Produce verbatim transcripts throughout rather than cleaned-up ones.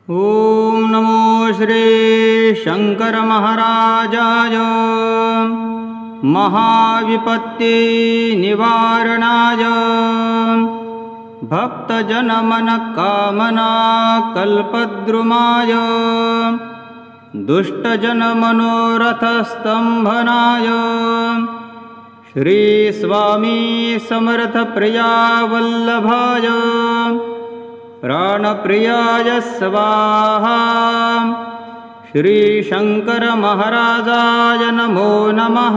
ओम नमो श्री शंकर महाराजाय महाविपत्ति निवारणाय भक्तजन मन कामना कल्पद्रुमाय दुष्टजन मनोरथ स्तंभनाय श्री स्वामी समर्थ प्रिया वल्लभाय प्राणप्रियाय स्वाहा। श्री शंकर महाराजाय नमो नमः।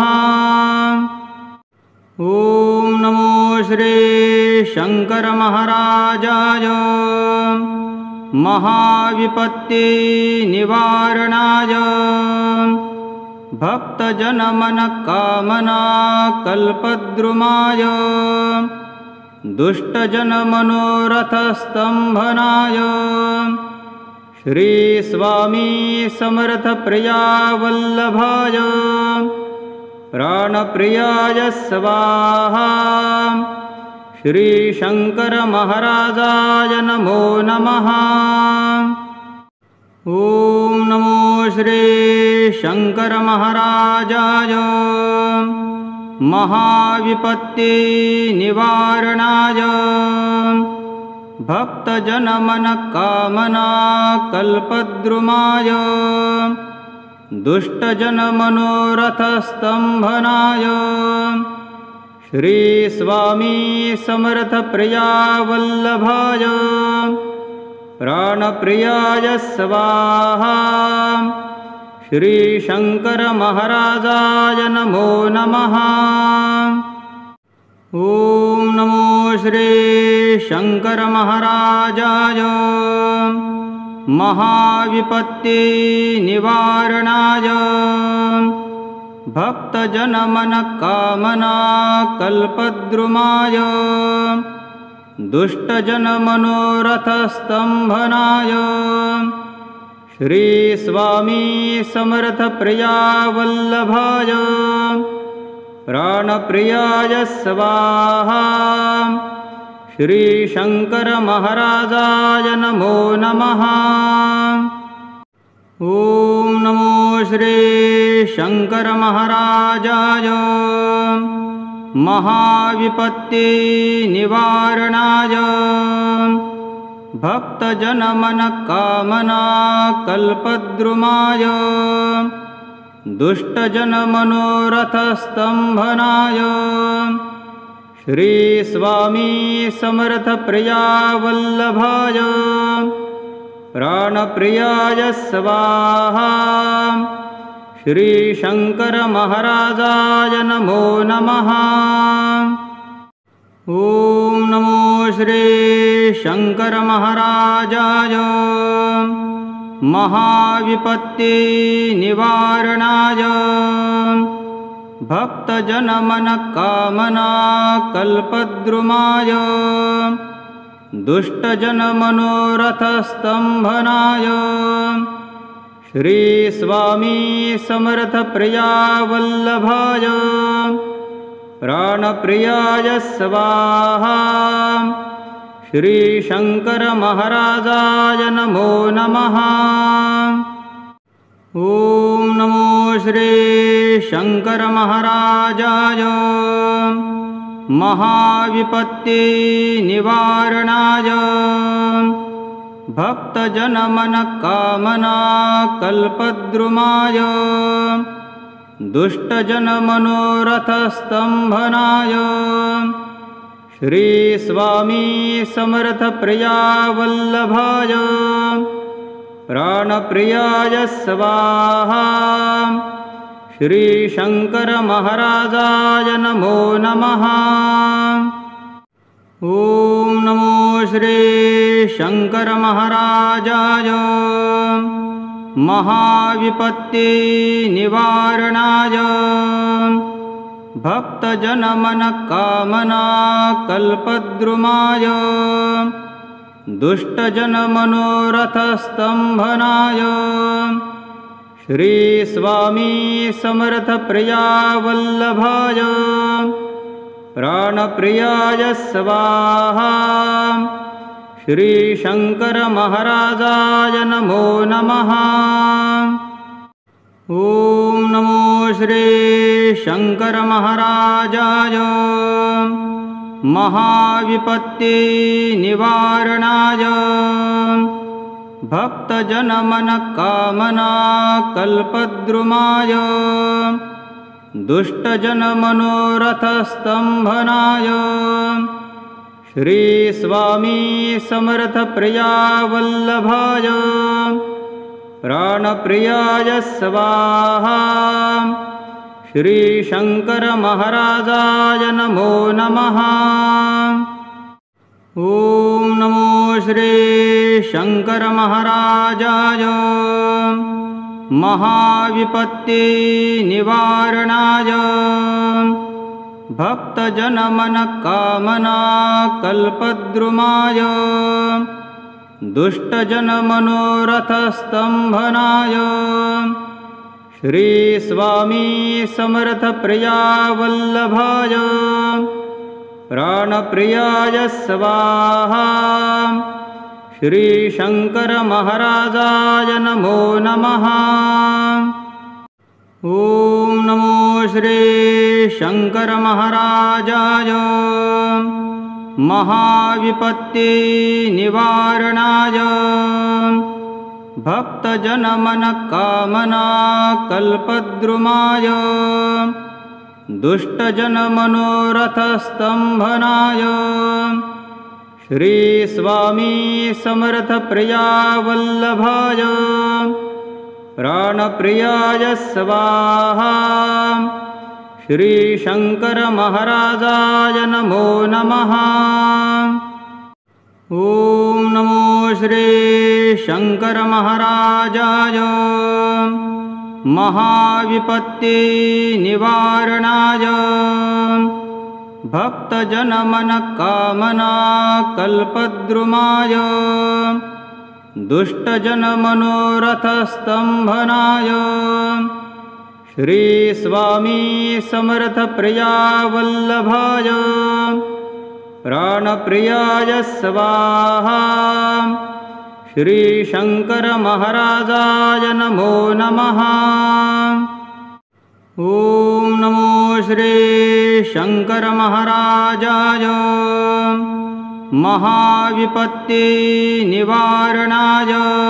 ओम नमो श्री शंकर महाराजाय महाविपत्ति निवारणाय भक्तजन मन कामना कल्पद्रुमाय दुष्टजन मनोरथ स्तंभनाय श्री स्वामी समर्थ प्रिया वल्लभाय प्राणप्रियाय स्वाहा। श्री शंकर महाराजाय नमो नमः। ओम नमो श्री शंकर महाराजाय महाविपत्ति निवारणाय भक्तजन मन कामना कल्पद्रुमाय दुष्टजन मनोरथ स्तंभनाय श्री स्वामी समर्थ प्रिया वल्लभाय प्राणप्रियाय स्वाहा। श्री शंकर महाराजाय नमो नमः। ओम नमो श्री शंकर महाराजाय महाविपत्ति निवारणाय भक्तजन मन कामना कल्पद्रुमाय दुष्टजन मनोरथ स्तंभनाय श्री स्वामी समर्थ प्रिया वल्लभाय प्राणप्रियाय स्वाहा। श्री शंकर महाराजाय नमो नमः। ओम नमो श्री शंकर महाराजाय महाविपत्ति निवारणाय भक्तजन मन कामना कल्पद्रुमाय दुष्टजन मनोरथ स्तंभनाय श्री स्वामी समर्थ प्रिया वल्लभाय प्राणप्रियाय स्वाहा। श्री शंकर महाराजाय नमो नमः। ओम नमो श्री शंकर महाराजाय महाविपत्ति निवारणाय भक्तजन मन कामना कल्पद्रुमाय दुष्टजन मनोरथ स्तंभनाय श्री स्वामी समर्थ प्रिया वल्लभाय प्राणप्रियाय स्वाहा। श्री शंकर महाराजाय नमो नमः। ओम नमो श्री शंकर महाराजाय महाविपत्ति निवारणाय भक्तजन मन कामना कल्पद्रुमाय दुष्टजन मनोरथ स्तंभनाय श्री स्वामी समर्थ प्रिया वल्लभाय प्राणप्रियाय स्वाहा। श्री शंकर महाराजाय नमो नमः। ओम नमो श्री शंकर महाराजाय महाविपत्ति निवारणाय भक्तजन मन कामना कल्पद्रुमाय दुष्टजन मनोरथ स्तंभनाय श्री स्वामी समर्थ प्रिया वल्लभाय प्राणप्रियाय स्वाहा। श्री शंकर महाराजाय नमो नमः। ओम नमो श्री शंकर महाराजाय महाविपत्ति निवारणाय भक्तजन मन कामना कल्पद्रुमाय दुष्टजन मनोरथ स्तंभनाय श्री स्वामी समर्थ प्रिया वल्लभाय प्राणप्रियाय स्वाहा। श्री शंकर महाराजाय नमो नमः। ओम नमो श्री शंकर महाराजाय महाविपत्ति निवारणाय भक्तजन मन कामना कल्पद्रुमाय दुष्टजन मनोरथ स्तंभनाय श्री स्वामी समर्थ प्रिया वल्लभाय प्राणप्रियाय स्वाहा। श्री शंकर महाराजाय नमो नमः। ओम नमो श्री शंकर महाराजाय महाविपत्ति निवारणाय भक्तजन मन कामना कल्पद्रुमाय दुष्टजन मनोरथ स्तंभनाय श्री स्वामी समर्थ प्रिया वल्लभाय प्राणप्रियाय स्वाहा। श्री शंकर महाराजाय नमो नमः। ओम नमो श्री शंकर महाराजाय महाविपत्ति निवारणाय भक्तजन मन कामना कल्पद्रुमाय दुष्टजन मनोरथ स्तंभनाय श्री स्वामी समर्थ प्रिया वल्लभाय प्राणप्रियाय स्वाहा। श्री शंकर महाराजाय नमो नमः। ओम नमो श्री शंकर महाराजाय महाविपत्ति निवारणाय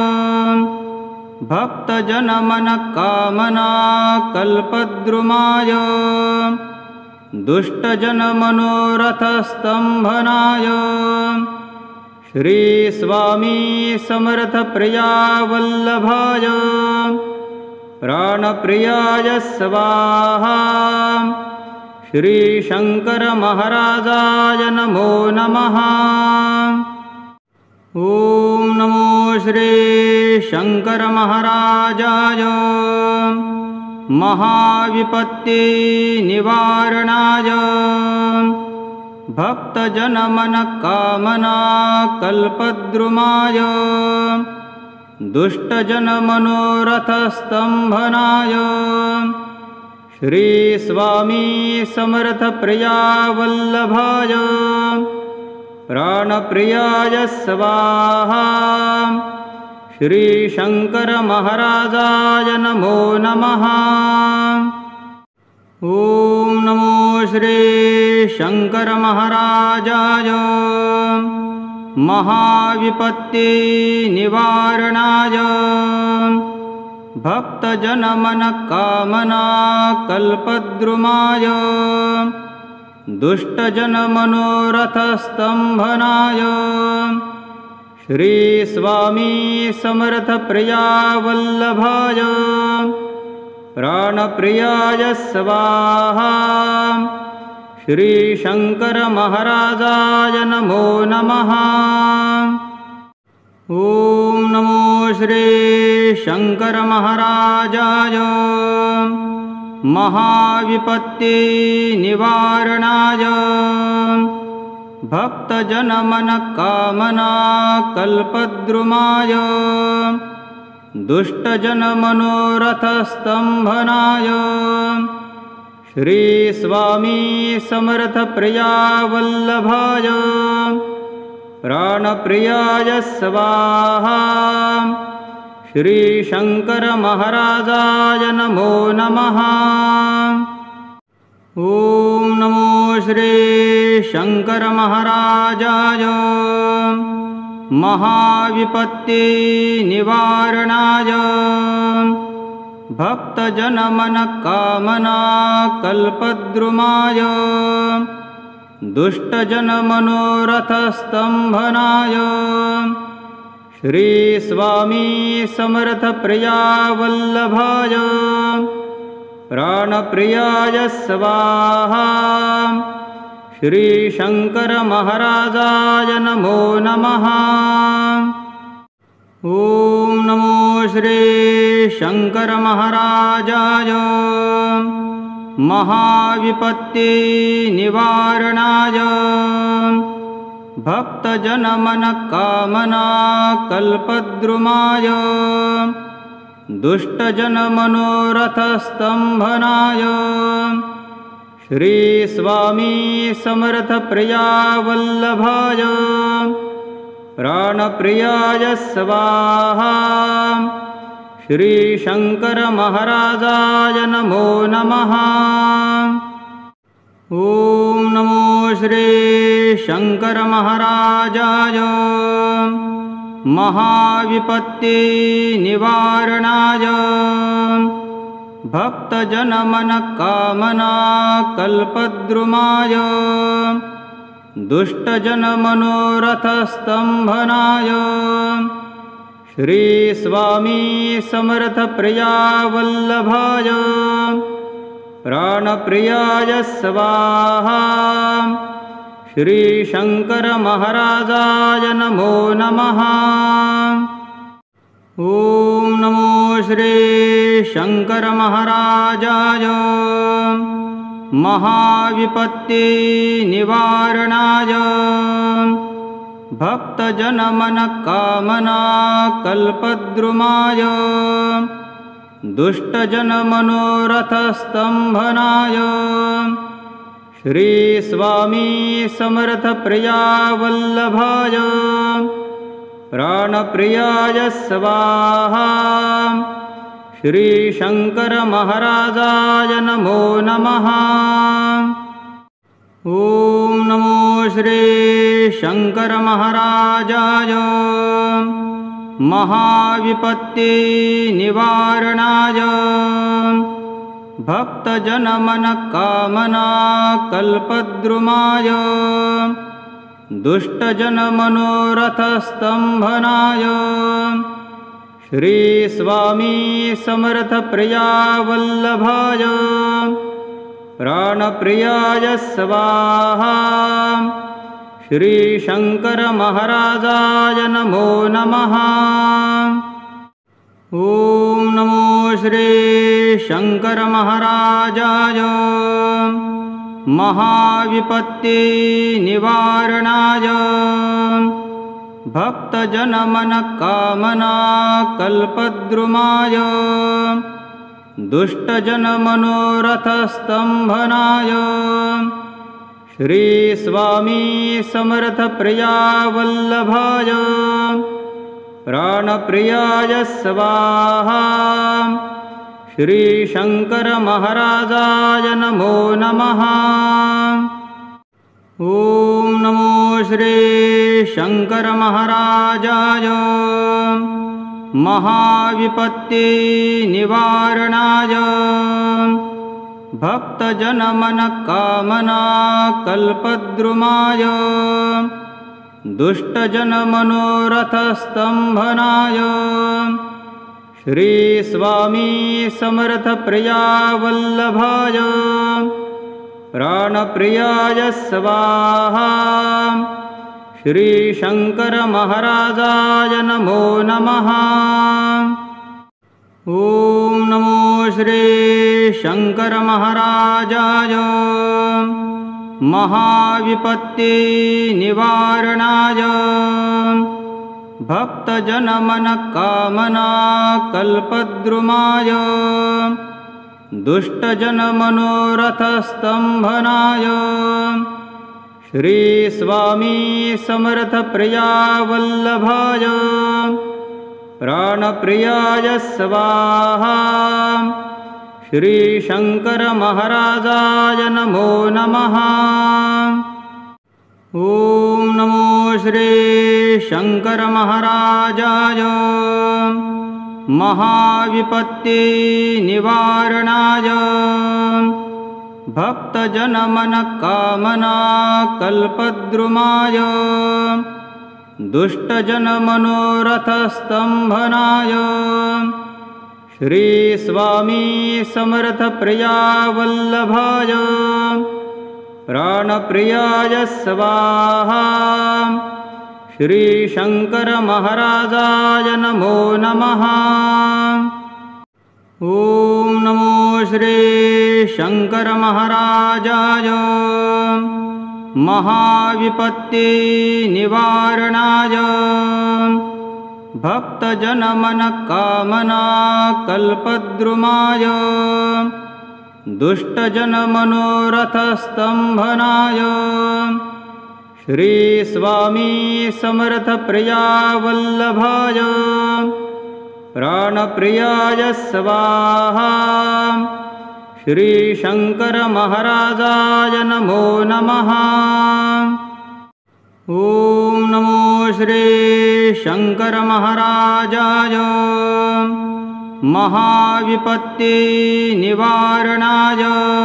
भक्तजन मन कामना कल्पद्रुमाय दुष्टजन मनोरथ स्तंभनाय श्री स्वामी समर्थ प्रिया वल्लभाय प्राणप्रियाय स्वाहा। श्री शंकर महाराजाय नमो नमः। ओम नमो श्री शंकर महाराजाय महाविपत्ति निवारणाय भक्तजन मन कामना कल्पद्रुमाय दुष्टजन मनोरथ स्तंभनाय श्री स्वामी समर्थ प्रिया वल्लभाय प्राणप्रियाय स्वाहा। श्री शंकर महाराजाय नमो नमः। ओम नमो श्री शंकर महाराजाय महाविपत्ति निवारणाय भक्तजन मन कामना कल्पद्रुमाय दुष्टजन मनोरथ स्तंभनाय श्री स्वामी समर्थ प्रिया वल्लभाय प्राणप्रियाय स्वाहा। श्री शंकर महाराजाय नमो नमः। ओम नमो श्री शंकर महाराजाय महाविपत्ति निवारणाय भक्तजन मन कामना कल्पद्रुमाय दुष्टजन मनोरथ स्तंभनाय श्री स्वामी समर्थ प्रिया वल्लभाय प्राणप्रियाय स्वाहा। श्री शंकर महाराजाय नमो नमः। ओम नमो श्री शंकर महाराजाय महाविपत्ति निवारणाय भक्तजन मन कामना कल्पद्रुमाय दुष्टजन मनोरथ स्तंभनाय श्री स्वामी समर्थ प्रिया वल्लभाय प्राणप्रियाय स्वाहा। श्री शंकर महाराजाय नमो नमः। ओम नमो श्री शंकर महाराजाय महाविपत्ति निवारणाय भक्तजन मन कामना कल्पद्रुमाय दुष्टजन मनोरथ स्तंभनाय श्री स्वामी समर्थ प्रिया वल्लभाय प्राणप्रियाय स्वाहा। श्री शंकर महाराजाय नमो नमः। ओम नमो श्री शंकर महाराजाय महाविपत्ति निवारणाय भक्तजन मन कामना कल्पद्रुमाय दुष्टजन मनोरथ स्तंभनाय श्री स्वामी समर्थ प्रिया वल्लभाय प्राणप्रियाय स्वाहा। श्री शंकर महाराजाय नमो नमः। ओम नमो श्री शंकर महाराजाय महाविपत्ति निवारणाय भक्तजन मन कामना कल्पद्रुमाय दुष्टजन मनोरथ स्तंभनाय श्री स्वामी समर्थ प्रिया वल्लभाय प्राणप्रियाय स्वाहा। श्री शंकर महाराजाय नमो नमः। ओम नमो श्री शंकर महाराजाय महाविपत्ति निवारणाय भक्तजन मन कामना कल्पद्रुमाय दुष्टजन मनोरथ स्तंभनाय श्री स्वामी समर्थ प्रिया वल्लभाय प्राणप्रियाय स्वाहा। श्री शंकर महाराजाय नमो नमः। ओम नमो श्री शंकर महाराजाय महाविपत्ति निवारणाय भक्तजन मन कामना कल्पद्रुमाय दुष्टजन मनोरथ स्तंभनाय श्री स्वामी समर्थ प्रिया वल्लभाय प्राणप्रियाय स्वाहा। श्री शंकर महाराजाय नमो नमः। ओम नमो श्री शंकर महाराजाय महाविपत्ति निवारणाय भक्तजन मन कामना कल्पद्रुमाय दुष्टजन मनोरथ स्तंभनाय श्री स्वामी समर्थ प्रिया वल्लभाय प्राणप्रियाय स्वाहा। श्री शंकर महाराजाय नमो नमः। ओम नमो श्री शंकर महाराजाय महाविपत्ति निवारणाय भक्तजन मन कामना कल्पद्रुमाय दुष्टजन मनोरथ स्तंभनाय श्री स्वामी समर्थ प्रिया वल्लभाय प्राणप्रियाय स्वाहा। श्री शंकर महाराजाय नमो नमः। ओम नमो श्री शंकर महाराजाय महाविपत्ति निवारणाय भक्तजन मन कामना कल्पद्रुमाय दुष्टजन मनोरथ स्तंभनाय श्री स्वामी समर्थ प्रिया वल्लभाय प्राणप्रियाय स्वाहा। श्री शंकर महाराजाय नमो नमः। ओम नमो श्री शंकर महाराजाय महाविपत्ति निवारणाय भक्तजन मन कामना कल्पद्रुमाय दुष्टजन मनोरथ स्तंभनाय श्री स्वामी समर्थ प्रिया वल्लभाय प्राणप्रियाय स्वाहा। श्री शंकर महाराजाय नमो नमः। ओम नमो श्री शंकर महाराजाय महाविपत्ति निवारणाय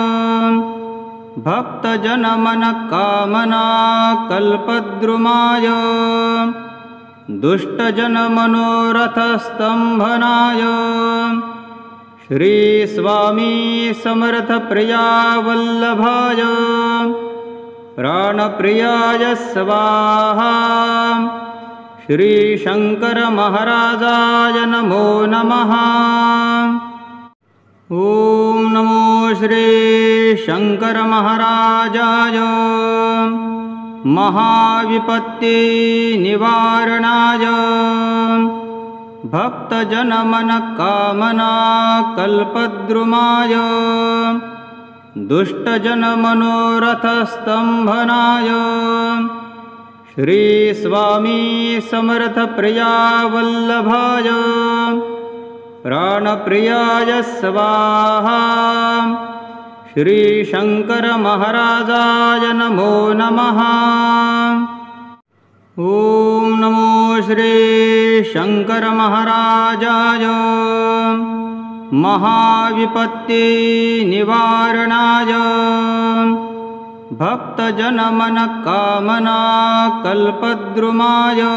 भक्तजन मन कामना कल्पद्रुमाय दुष्टजन मनोरथ स्तंभनाय श्री स्वामी समर्थ प्रिया वल्लभाय प्राणप्रियाय स्वाहा। श्री शंकर महाराजाय नमो नमः। ओम नमो श्री शंकर महाराजाय महाविपत्ति निवारणाय भक्तजन मन कामना कल्पद्रुमाय दुष्टजन मनोरथ स्तंभनाय श्री स्वामी समर्थ प्रिया वल्लभाय प्राणप्रियाय स्वाहा। श्री शंकर महाराजाय नमो नमः। ओम नमो श्री शंकर महाराजाय महाविपत्ति निवारणाय भक्तजन मन कामना कल्पद्रुमाय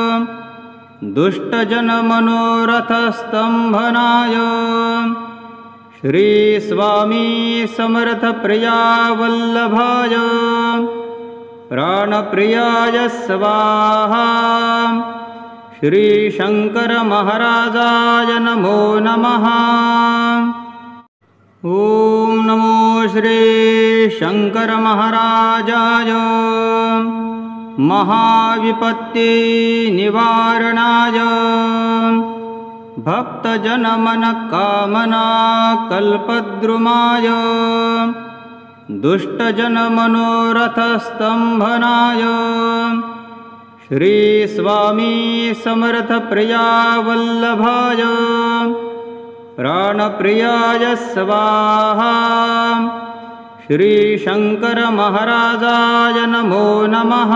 दुष्टजन मनोरथ स्तंभनाय श्री स्वामी समर्थ प्रिया वल्लभाय प्राणप्रियाय स्वाहा। श्री शंकर महाराजाय नमो नमः। ओम नमो श्री शंकर महाराजाय महाविपत्ति निवारणाय भक्तजन मन कामना कल्पद्रुमाय दुष्टजन मनोरथ स्तंभनाय श्री स्वामी समर्थ प्रिया वल्लभाय प्राणप्रियाय स्वाहा। श्री शंकर महाराजाय नमो नमः।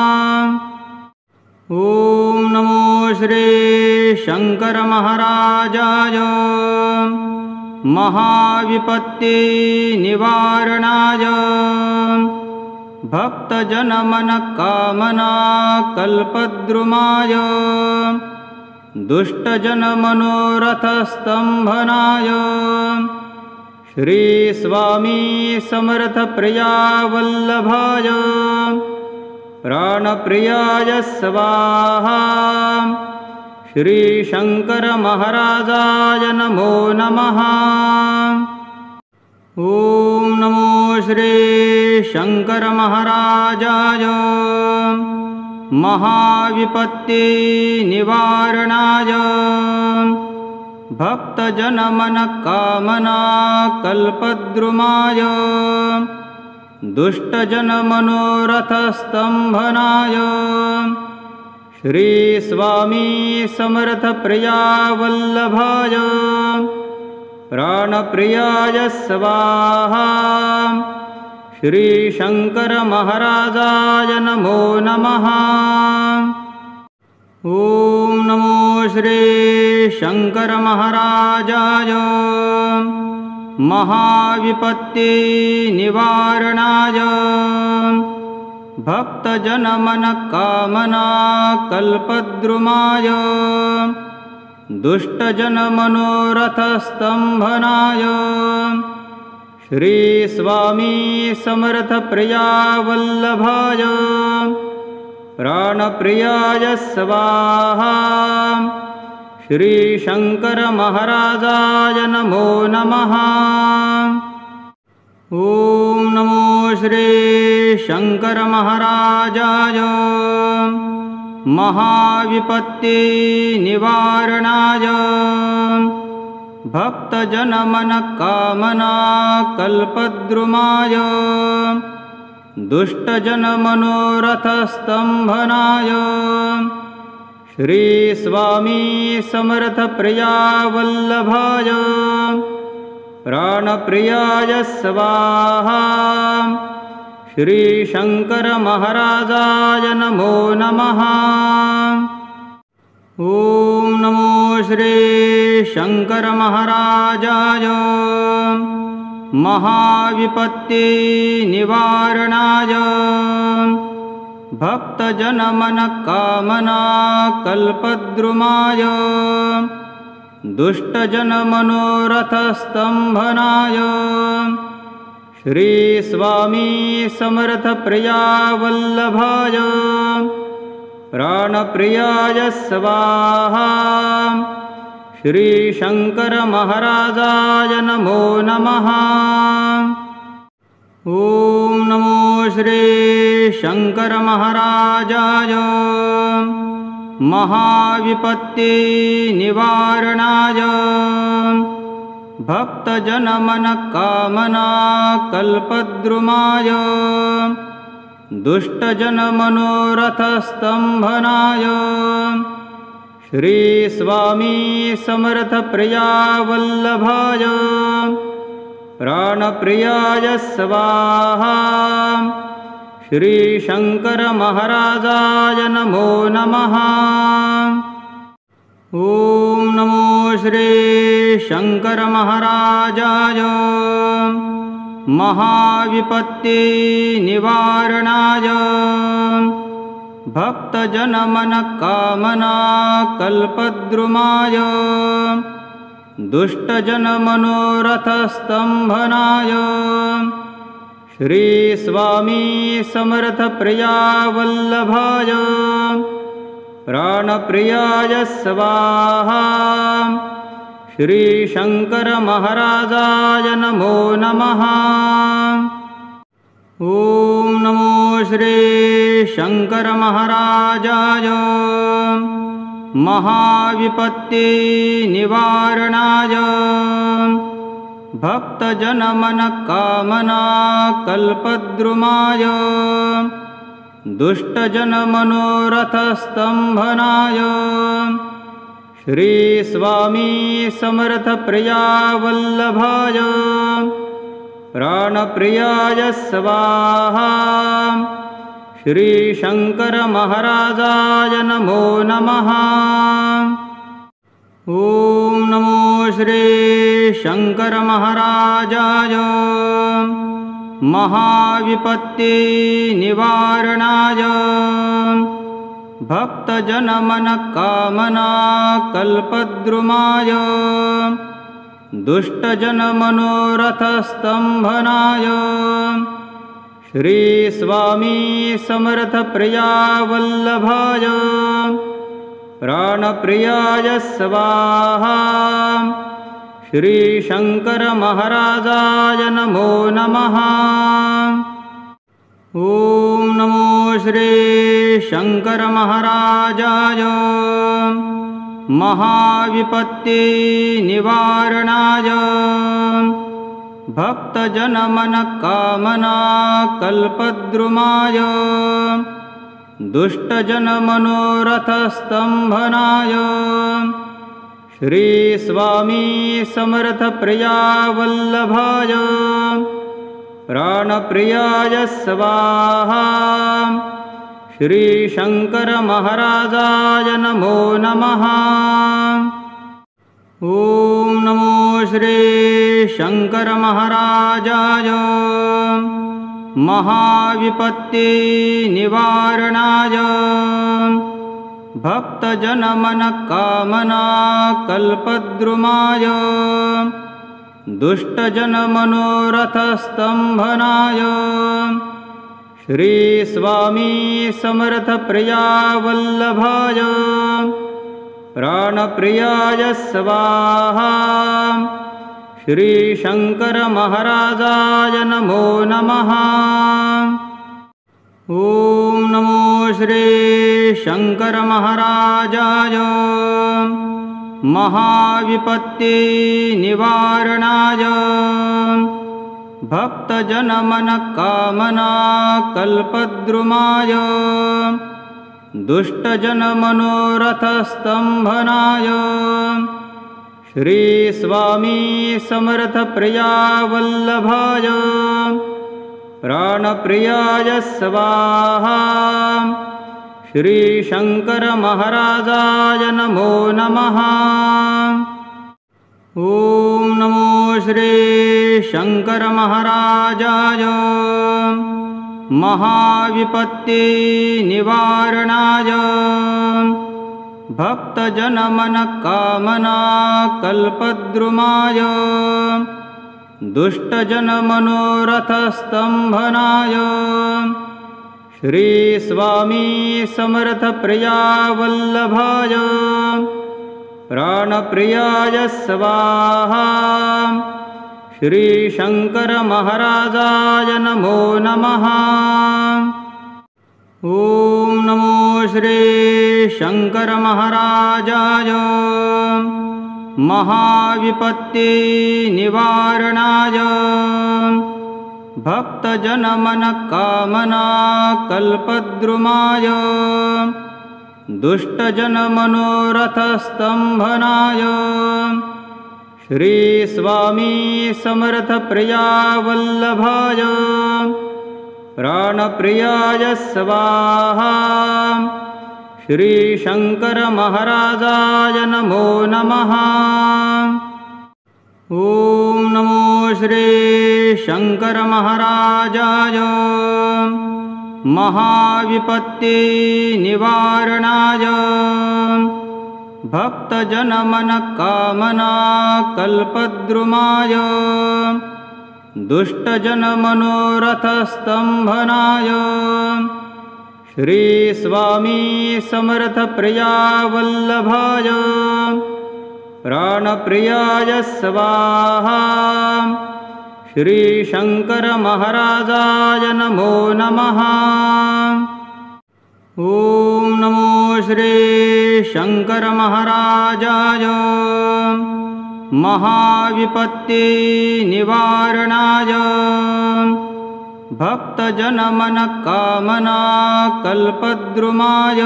ओम नमो श्री शंकर महाराजाय महाविपत्ति निवारणाय भक्तजन मन कामना कल्पद्रुमाय दुष्टजन मनोरथ स्तंभनाय श्री स्वामी समर्थ प्रिया वल्लभाय प्राणप्रियाय स्वाहा। श्री शंकर महाराजाय नमो नमः। ओम नमो श्री शंकर महाराजाय महाविपत्ति निवारणाय भक्तजन मन कामना कल्पद्रुमाय दुष्टजनमनोरथस्तम्भनाय श्री स्वामी समर्थ प्रिया वल्लभाय प्राणप्रियाय स्वाहा। श्री शंकर महाराजाय नमो नमः। ओम नमो श्री शंकर महाराजाय महाविपत्ति निवारणाय भक्तजनमनकामना कल्पद्रुमाय दुष्टजनमनोरथस्तम्भनाय श्री स्वामी समर्थ प्रिया वल्लभाय प्राणप्रियाय स्वाहा। श्री शंकर महाराजाय नमो नमः। ओम नमो श्री शंकर महाराजाय महाविपत्ति निवारणाय भक्तजनमनकामना कल्पद्रुमाय दुष्टजनमनोरथस्तम्भनाय श्री स्वामी समर्थ प्रिया वल्लभाय प्राणप्रियाय स्वाहा। श्री शंकर महाराजाय नमो नमः। ओम नमो श्री शंकर महाराजाय महाविपत्ति निवारणाय भक्तजनमनकामना कल्पद्रुमाय दुष्टजनमनोरथस्तम्भनाय श्री स्वामी समर्थ प्रिया वल्लभाय प्राणप्रियाय स्वाहा। श्री शंकर महाराजाय नमो नमः। ओम नमो श्री शंकर महाराजाय महाविपत्ति निवारणाय भक्तजनमनकामना कल्पद्रुमाय दुष्टजनमनोरथस्तम्भनाय श्री स्वामी समर्थ प्रिया वल्लभाय प्राणप्रियाय स्वाहा। श्री शंकर महाराजाय नमो नमः। ओम नमो श्री शंकर महाराजाय महाविपत्ति निवारणाय भक्तजनमनकामना कल्पद्रुमाय दुष्टजनमनोरथस्तम्भनाय श्री स्वामी समर्थ प्रिया वल्लभाय प्राणप्रियाय स्वाहा। श्री शंकर महाराजाय नमो नमः। ओम नमो श्री शंकर महाराजाय महाविपत्ति निवारणाय भक्तजनमनकामना कल्पद्रुमाय दुष्टजनमनोरथस्तम्भनाय श्री स्वामी समर्थ प्रिया वल्लभाय प्राणप्रियाय स्वाहा। श्री शंकर महाराजाय नमो नमः। ओम नमो श्री शंकर महाराजाय महाविपत्ति निवारणाय भक्तजनमनकामना कल्पद्रुमाय दुष्टजनमनोरथस्तम्भनाय श्री स्वामी समर्थ प्रिया वल्लभाय प्राणप्रियाय स्वाहा। श्री शंकर महाराजाय नमो नमः। ओम नमो श्री शंकर महाराजाय महाविपत्ति निवारणाय भक्तजनमनःकामना कल्पद्रुमाय दुष्टजनमनोरथस्तम्भनाय श्री स्वामी समर्थ प्रिया वल्लभाय प्राणप्रियाय स्वाहा। श्री शंकर महाराजाय नमो नमः। ओम नमो श्री शंकर महाराजाय महाविपत्ति निवारणाय भक्तजनमनःकामना कल्पद्रुमाय दुष्टजनमनोरथस्तम्भनाय श्री स्वामी समर्थ प्रिया वल्लभाय प्राणप्रियाय स्वाहा। श्री शंकर महाराजाय नमो नमः। ओम नमो श्री शंकर महाराजाय महाविपत्ति निवारणाय भक्तजनमनःकामना कल्पद्रुमाय दुष्टजनमनोरथस्तम्भनाय श्री स्वामी समर्थ प्रिया वल्लभाय प्राणप्रियाय स्वाहा। श्री शंकर महाराजाय नमो नमः। ओम नमो श्री शंकर महाराजाय महाविपत्ति निवारणाय भक्तजनमनःकामना कल्पद्रुमाय दुष्टजनमनोरथस्तम्भनाय श्री स्वामी समर्थ प्रिया वल्लभाय प्राणप्रियाय स्वाहा। श्री शंकर महाराजाय नमो नमः। ओम नमो श्री शंकर महाराजाय महाविपत्ति निवारणाय भक्तजनमनःकामना कल्पद्रुमाय दुष्टजनमनोरथस्तम्भनाय श्री स्वामी समर्थ प्रिया वल्लभाय प्राणप्रियाय स्वाहा। श्री शंकर महाराजाय नमो नमः। ओम नमो श्री शंकर महाराजाय महाविपत्ति निवारणाय भक्तजनमनःकामना कल्पद्रुमाय दुष्टजनमनोरथस्तम्भनाय श्री स्वामी समर्थ प्रिया वल्लभाय प्राणप्रियाय स्वाहा। श्री शंकर महाराजाय नमो नमः। ओम नमो श्री शंकर महाराजाय महाविपत्ति निवारणाय भक्तजनमनःकामना कल्पद्रुमाय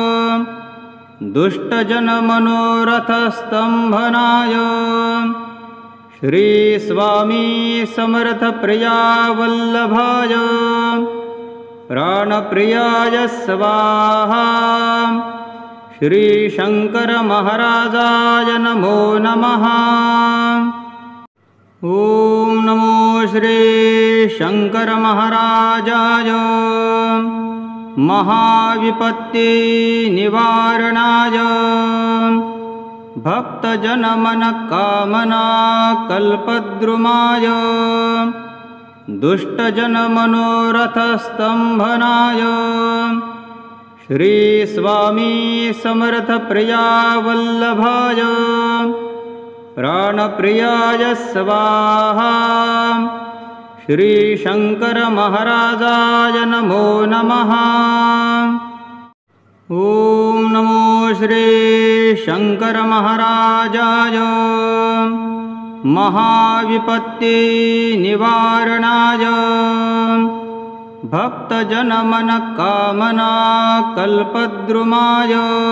दुष्टजनमनोरथस्तम्भनाय श्री स्वामी समर्थ प्रिया वल्लभाय प्राणप्रियाय स्वाहा। श्री शंकर महाराजाय नमो नमः। ओम नमो श्री शंकर महाराजाय महाविपत्ति निवारणाय भक्तजनमनःकामना कल्पद्रुमाय दुष्टजनमनोरथस्तम्भनाय श्री स्वामी समर्थ प्रिया वल्लभाय प्राणप्रियाय स्वाहा। श्री शंकर महाराजाय नमो नमः। ओम नमो श्री शंकर महाराजाय महाविपत्तिनिवारणाय भक्तजनमनःकामना कल्पद्रुमाय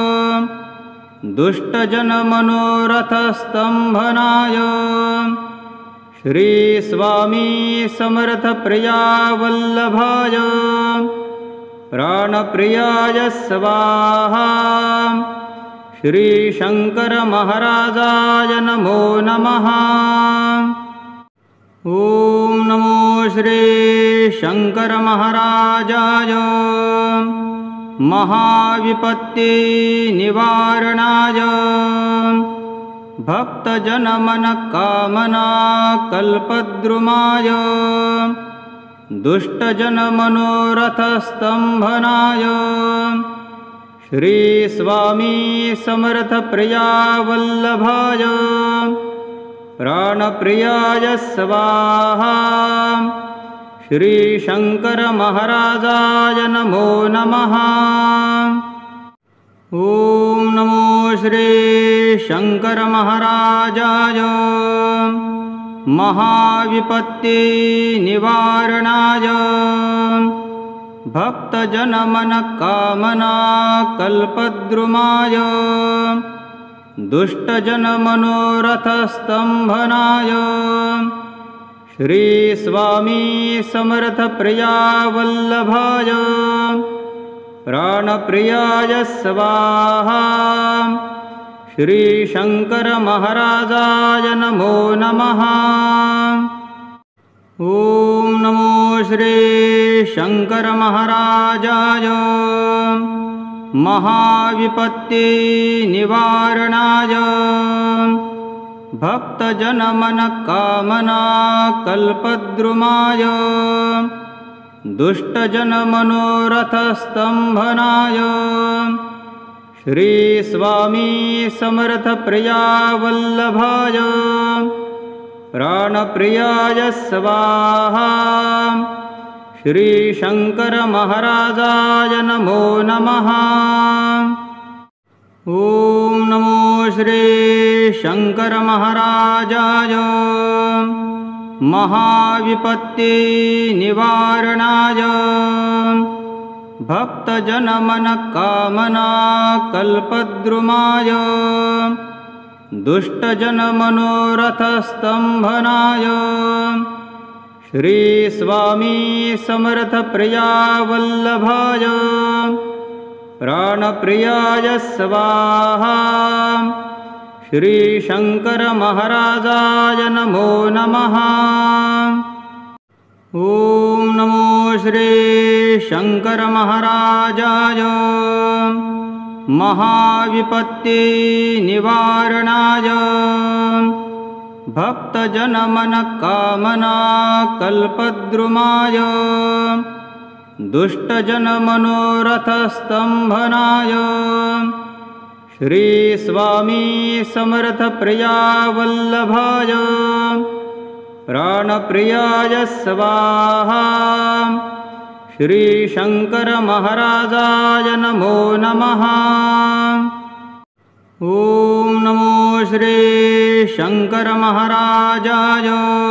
दुष्टजनमनोरथस्तम्भनाय श्री स्वामी समर्थप्रिया वल्लभाय प्राणप्रियाय स्वाहा। श्री शंकर महाराजाय नमो नमः। ओम नमो श्री शंकर महाराजाय महाविपत्तिनिवारणाय भक्तजनमनःकामना कल्पद्रुमाय दुष्टजनमनोरथस्तम्भनाय श्री स्वामी समर्थप्रिया वल्लभाय प्राणप्रियाय स्वाहा। श्री शंकर महाराजाय नमो नमः। ओम नमो श्री शंकर महाराजाय महाविपत्तिनिवारणाय भक्तजनमनःकामना कल्पद्रुमाय दुष्टजनमनोरथस्तम्भनाय श्री स्वामी समर्थप्रिया वल्लभाय प्राणप्रियाय स्वाहा। श्री शंकर महाराजाय नमो नमः। ओम नमो श्री शंकर महाराजाय महाविपत्तिनिवारणाय भक्तजनमनःकामना कल्पद्रुमाय दुष्टजनमनोरथस्तम्भनाय श्री स्वामी समर्थप्रिया वल्लभाय प्राणप्रियाय स्वाहा। श्री शंकर महाराजाय नमो नमः। ओम नमो श्री शंकर महाराजाय महाविपत्तिनिवारणाय भक्तजनमनःकामना कल्पद्रुमाय दुष्टजनमनोरथस्तम्भनाय श्री स्वामी समर्थप्रिया वल्लभाय प्राणप्रियाय स्वाहा। श्री शंकर महाराजाय नमो नमः। ओम नमो श्री शंकर महाराजाय महाविपत्तिनिवारणाय भक्तजनमनःकामना कल्पद्रुमाय दुष्टजनमनोरथस्तम्भनाय श्री स्वामी समर्थप्रिया वल्लभाय प्राणप्रियाय स्वाहा। श्री शंकर महाराजाय नमो नमः। ओम नमो श्री शंकर महाराजाय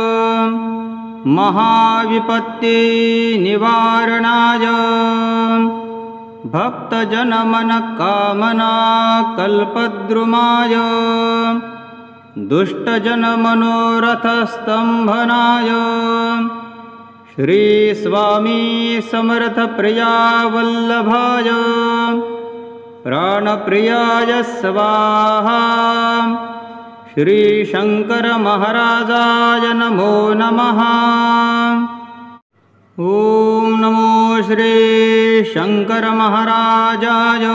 महाविपत्तिनिवारणाय भक्तजनमनःकामना कल्पद्रुमाय दुष्टजनमनोरथस्तम्भनाय श्री स्वामी समर्थप्रिया वल्लभाय प्राणप्रियाय स्वाहा। श्री शंकर महाराजाय नमो नमः। ओम नमो श्री शंकर महाराजाय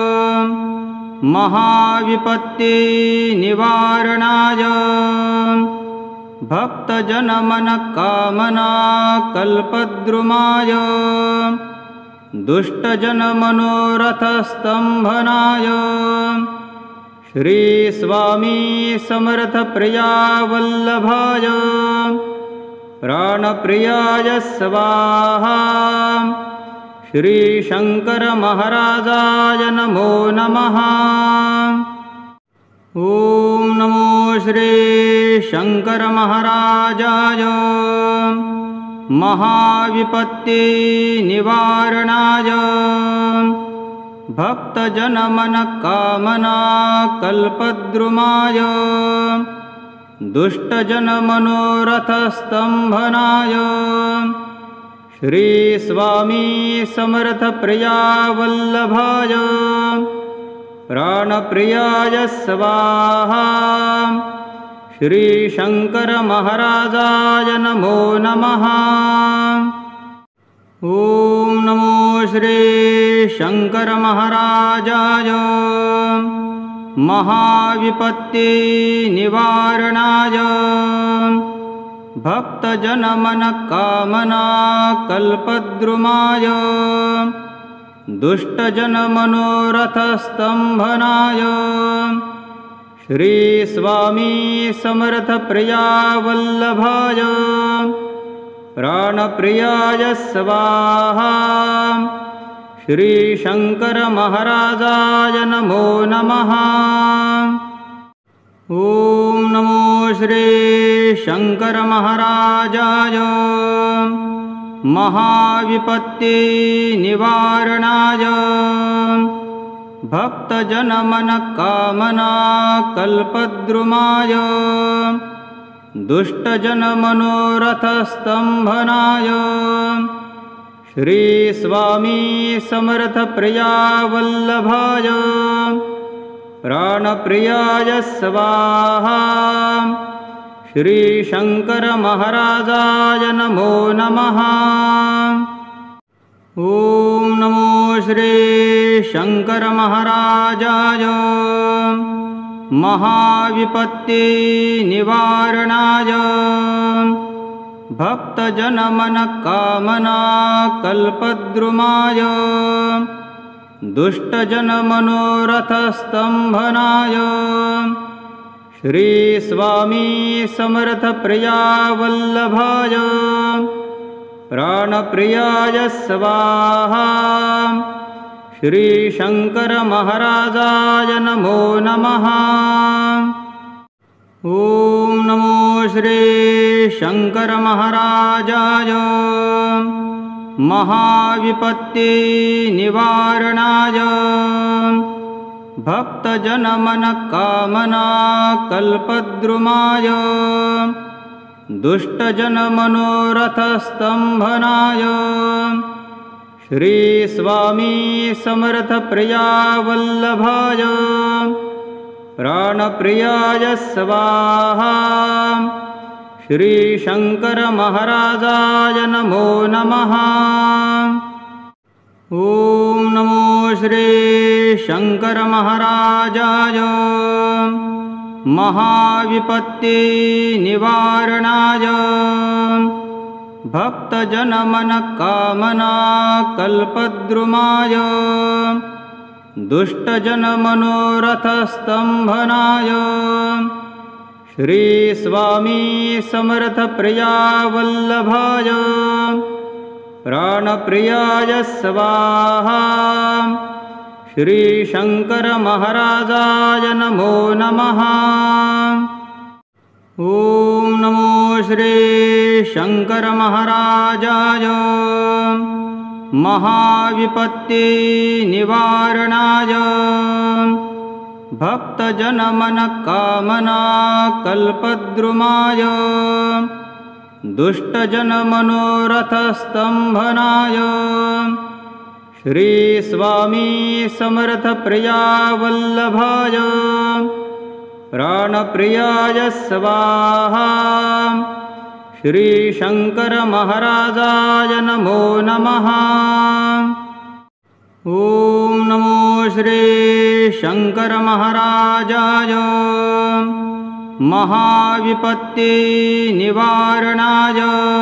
महाविपत्तिनिवारणाय भक्तजनमनःकामना कल्पद्रुमाय दुष्टजनमनोरथस्तम्भनाय श्री स्वामी समर्थप्रिया वल्लभाय प्राणप्रियाय स्वाहा। श्री शंकर महाराजाय नमो नमः। ओम नमो श्री शङ्करमहाराजाय महाविपत्तिनिवारणाय भक्तजनमनःकामना कल्पद्रुमाय दुष्टजनमनोरथस्तम्भनाय श्री स्वामी समर्थप्रिया वल्लभाय प्राणप्रियाय स्वाहा। श्री शंकर महाराजाय नमो नमः। ओम नमो श्री शंकर महाराजाय महाविपत्तिनिवारणाय भक्तजनमनःकामना कल्पद्रुमाय दुष्टजनमनोरथस्तम्भनाय श्री स्वामी समर्थप्रिया वल्लभाय प्राणप्रियाय स्वाहा। श्री शंकर महाराजाय नमो नमः। ओम नमो श्री शंकर महाराजाय महाविपत्तिनिवारणाय भक्तजनमनःकामना कल्पद्रुमाय दुष्टजनमनोरथस्तम्भनाय श्री स्वामी समर्थप्रिया वल्लभाय प्राणप्रियाय स्वाहा। श्री शंकर महाराजाय नमो नमः। ओम नमो श्री शंकर महाराजाय महाविपत्तिनिवारणाय भक्तजनमनःकामना कल्पद्रुमाय दुष्टजनमनोरथस्तम्भनाय श्री स्वामी समर्थप्रिया वल्लभाय प्राणप्रियाय स्वाहा। श्री शंकर महाराजाय नमो नमः। ओम नमो श्री शंकर महाराजाय महाविपत्तिनिवारणाय भक्तजनमनःकामना कल्पद्रुमाय दुष्टजनमनोरथस्तम्भनाय श्री स्वामी समर्थप्रिया वल्लभाय प्राणप्रियाय स्वाहा। श्री शंकर महाराजाय नमो नमः। ओम नमो श्री शंकर महाराजाय महाविपत्तिनिवारणाय भक्तजनमनःकामना कल्पद्रुमाय दुष्टजनमनोरथस्तम्भनाय श्री स्वामी समर्थप्रिया वल्लभाय प्राणप्रियाय स्वाहा। श्री शंकर महाराजाय नमो नमः। ओम नमो श्री शंकर महाराजाय महाविपत्तिनिवारणाय भक्तजनमनःकामना कल्पद्रुमाय दुष्टजनमनोरथस्तम्भनाय श्री स्वामी समर्थप्रिया वल्लभाय प्राणप्रियाय स्वाहा। श्री शंकर महाराजाय नमो नमः। ओम नमो श्री शंकर महाराजाय महाविपत्तिनिवारणाय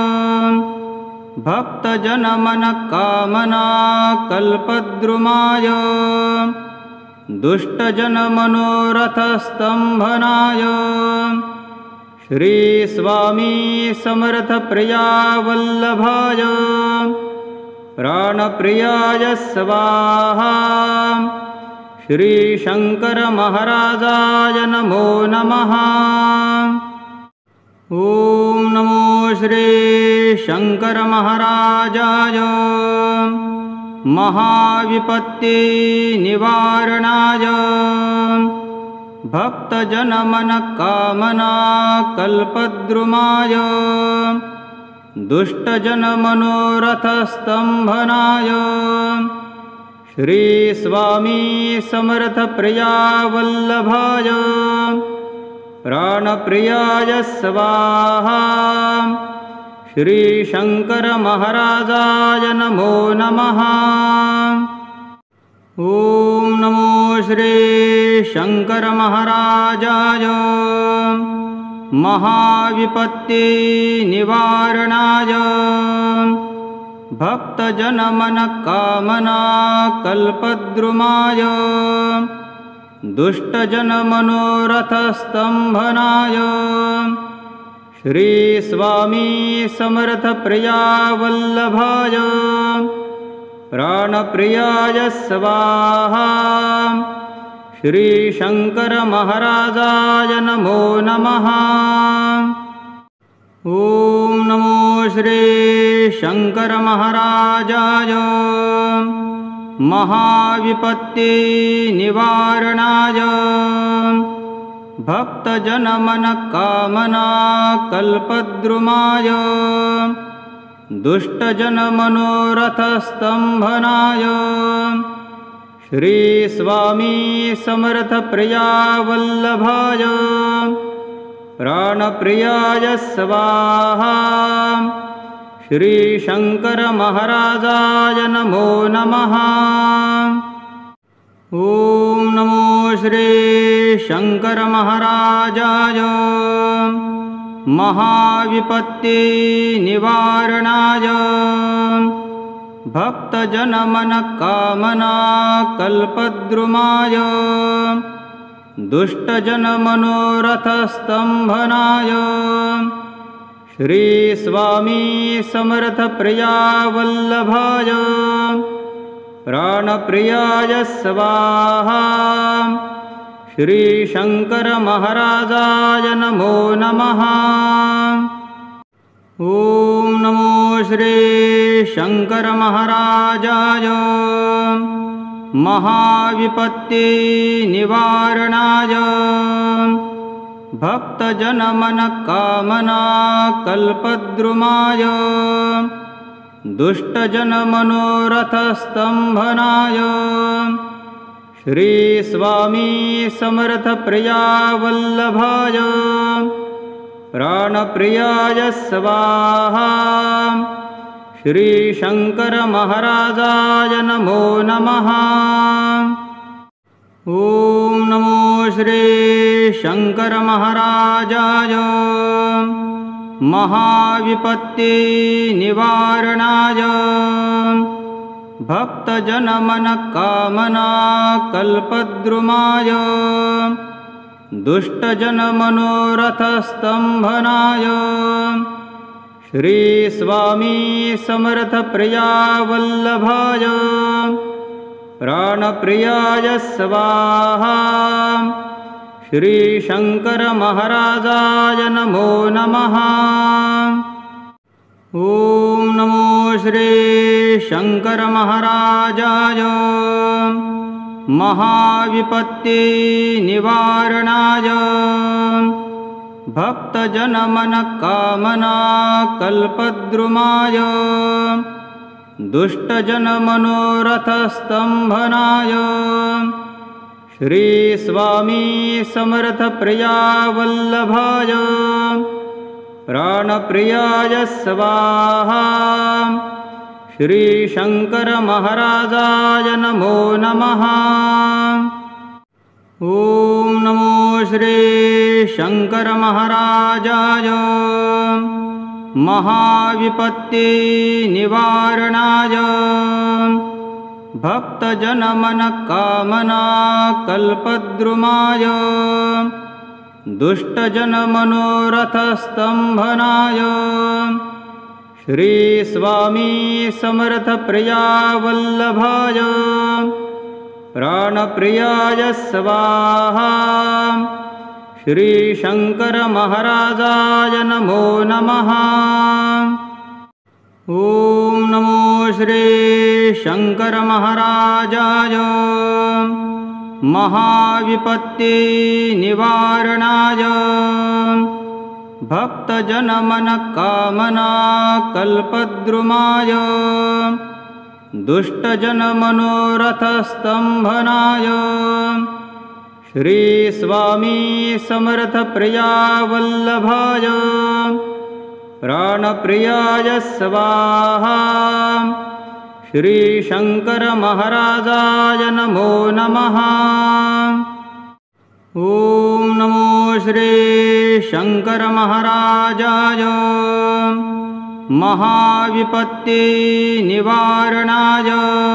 भक्तजनमनःकामना कल्पद्रुमाय दुष्टजनमनोरथस्तम्भनाय श्री स्वामी समर्थप्रिया वल्लभाय प्राणप्रियाय स्वाहा। श्री शंकर महाराजाय नमो नमः। ॐ नमो श्री शंकर महाराजाय महाविपत्ति निवारणाय भक्तजन मन कामना कल्पद्रुमाय दुष्टजन मनोरथ स्तंभनाय श्री स्वामी समर्थ प्रिया वल्लभाय प्राणप्रियाय स्वाहा। श्री शंकर महाराजाय नमो नमः। ॐ नमो श्री शंकर महाराजाय महाविपत्ति निवारणाय भक्तजन मन कामना कल्पद्रुमाय दुष्टजन मनोरथ स्तंभनाय श्री स्वामी समर्थ प्रिया वल्लभाय प्राणप्रियाय स्वाहा। श्री शंकर महाराजाय नमो नमः। ॐ नमो श्री शंकर महाराजाय महाविपत्ति निवारणाय भक्तजन मन कामना कल्पद्रुमाय दुष्टजन मनोरथ स्तंभनाय श्री स्वामी समर्थ प्रिया वल्लभाय प्राणप्रियाय स्वाहा। श्री शंकर महाराजाय नमो नमः। ॐ नमो श्री शंकर महाराजाय महाविपत्ति निवारणाय भक्तजन मन कामना कल्पद्रुमाय दुष्टजन मनोरथ स्तंभनाय श्री स्वामी समर्थ प्रिया वल्लभाय प्राणप्रियाय स्वाहा। श्री शंकर महाराजाय नमो नमः। ॐ नमो श्री शंकर महाराजाय महाविपत्ति निवारणाय भक्तजन मन कामना कल्पद्रुमाय दुष्टजन मनोरथ स्तंभनाय श्री स्वामी समर्थ प्रिया वल्लभाय प्राणप्रियाय स्वाहा। श्री शंकर महाराजाय नमो नमः। ॐ नमो श्री शंकर महाराजाय महाविपत्ति निवारणाय भक्तजन मन कामना कल्पद्रुमाय दुष्टजन मनोरथ स्तंभनाय श्री स्वामी समर्थ प्रिया वल्लभाय प्राणप्रियाय स्वाहा। श्री शंकर महाराजाय नमो नमः। ॐ नमो श्री शंकर महाराजाय महाविपत्ति निवारणाय भक्तजन मन कामना कल्पद्रुमाय दुष्टजन मनोरथ स्तंभनाय श्री स्वामी समर्थ प्रिया वल्लभाय प्राणप्रियाय स्वाहा। श्री शंकर महाराजाय नमो नमः। ॐ नमो श्री शंकर महाराजाय महाविपत्ति निवारणाय भक्तजन मन कामना कल्पद्रुमाय दुष्टजन मनोरथ स्तंभनाय श्री स्वामी समर्थ प्रिया वल्लभाय प्राणप्रियाय स्वाहा। श्री शंकर महाराजाय नमो नमः। ओम नमो श्री शंकर महाराजाय महाविपत्ति निवारणाय भक्तजन मन कामना कल्पद्रुमाय दुष्टजन मनोरथ स्तंभनाय श्री स्वामी समर्थ प्रिया वल्लभाय प्राणप्रियाय स्वाहा। श्री शंकर महाराजाय नमो नमः। ओम नमो श्री शंकर महाराजाय महाविपत्ति निवारणाय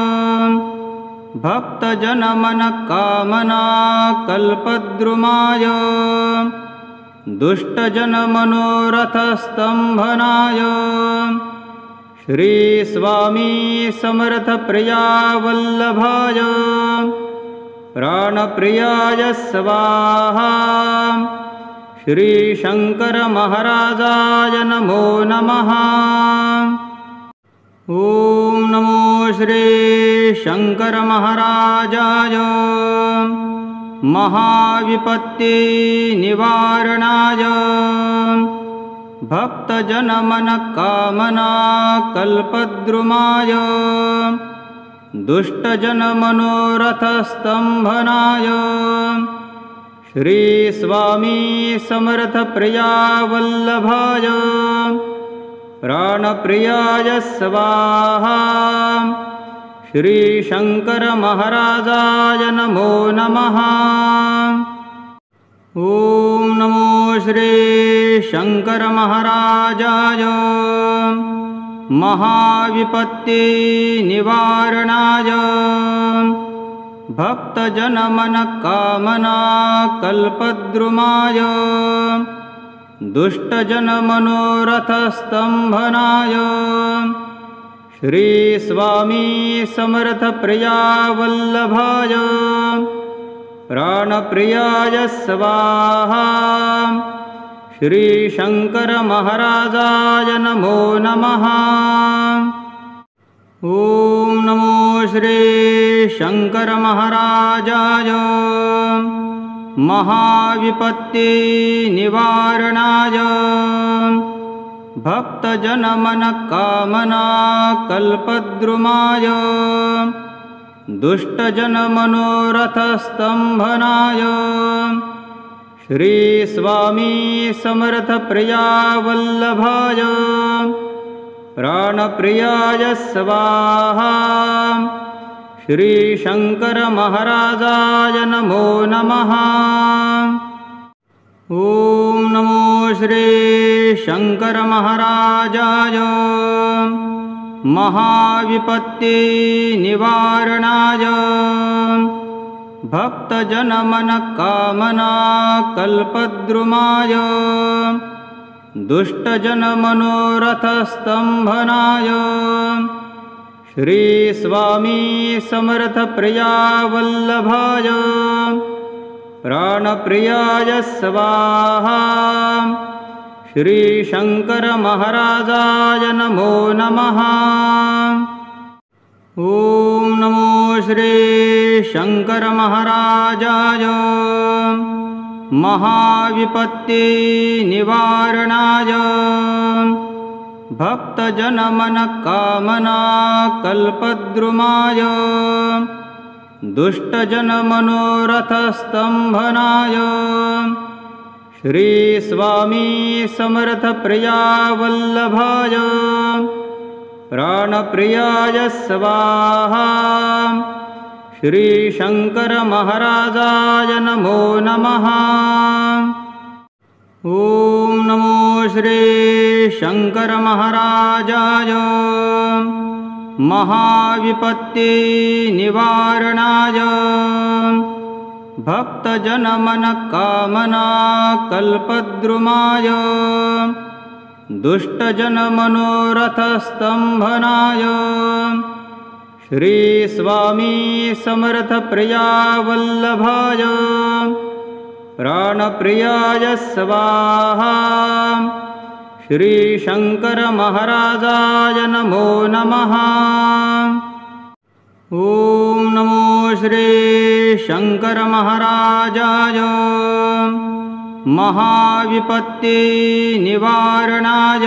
भक्तजन मन कामना कल्पद्रुमाय दुष्टजन मनोरथ स्तंभनाय श्री स्वामी समर्थ प्रिया वल्लभाय प्राणप्रियाय स्वाहा। श्री शंकर महाराजाय नमो नमः। ओम नमो श्री शंकर महाराजाय महाविपत्ति निवारणाय भक्तजन मन कामना कल्पद्रुमाय दुष्टजन मनोरथ स्तंभनाय श्री स्वामी समर्थ प्रिया वल्लभाय प्राणप्रियाय स्वाहा। श्री शंकर महाराजाय नमो नमः। ओम नमो श्री शंकर महाराजाय महाविपत्ति निवारणाय भक्तजन मन कामना कल्पद्रुमाय दुष्टजन मनोरथ स्तंभनाय श्री स्वामी समर्थ प्रिया वल्लभाय प्राणप्रियाय स्वाहा। श्री शंकर महाराजाय नमो नमः। ओम नमो श्री शंकर महाराजाय महाविपत्ति निवारणाय भक्तजन मन कामना कल्पद्रुमाय दुष्टजन मनोरथ स्तंभनाय श्री स्वामी समर्थ प्रिया वल्लभाय प्राणप्रियाय स्वाहा। श्री शंकर महाराजाय नमो नमः। ओम नमो श्री शंकर महाराजाय महाविपत्ति निवारणाय भक्तजन मन कामना कल्पद्रुमाय दुष्टजन मनोरथ स्तंभनाय श्री स्वामी समर्थ प्रिया वल्लभाय प्राणप्रियाय स्वाहा। श्री शंकर महाराजाय नमो नमः। ओम नमो श्री शंकर महाराजाय महाविपत्ति निवारणाय भक्तजन मन कामना कल्पद्रुमाय दुष्टजन मनोरथ स्तंभनाय श्री स्वामी समर्थ प्रिया वल्लभाय प्राणप्रियाय स्वाहा। श्री शंकर महाराजाय नमो नमः। ओम नमो श्री शंकर महाराजाय महाविपत्ति निवारणाय भक्तजन मन कामना कल्पद्रुमाय दुष्टजन मनोरथ स्तंभनाय श्री स्वामी समर्थ प्रिया वल्लभाय प्राणप्रियाय स्वाहा। श्रीशङ्करमहाराजाय नमो नमः। ॐ नमो श्रीशङ्करमहाराजाय महाविपत्तिनिवारणाय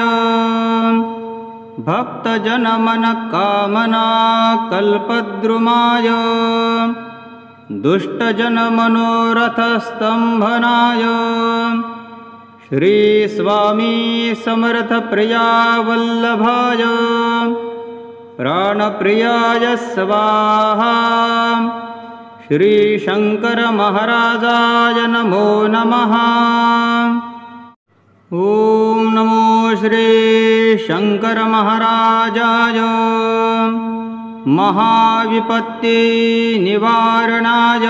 भक्तजनमनःकामना कल्पद्रुमाय दुष्टजनमनोरथस्तम्भनाय श्रीस्वामी समर्थप्रियावल्लभाय प्राणप्रियाय स्वाहा। श्रीशङ्करमहाराजाय नमो नमः। ॐ नमो श्रीशङ्करमहाराजाय महाविपत्तिनिवारणाय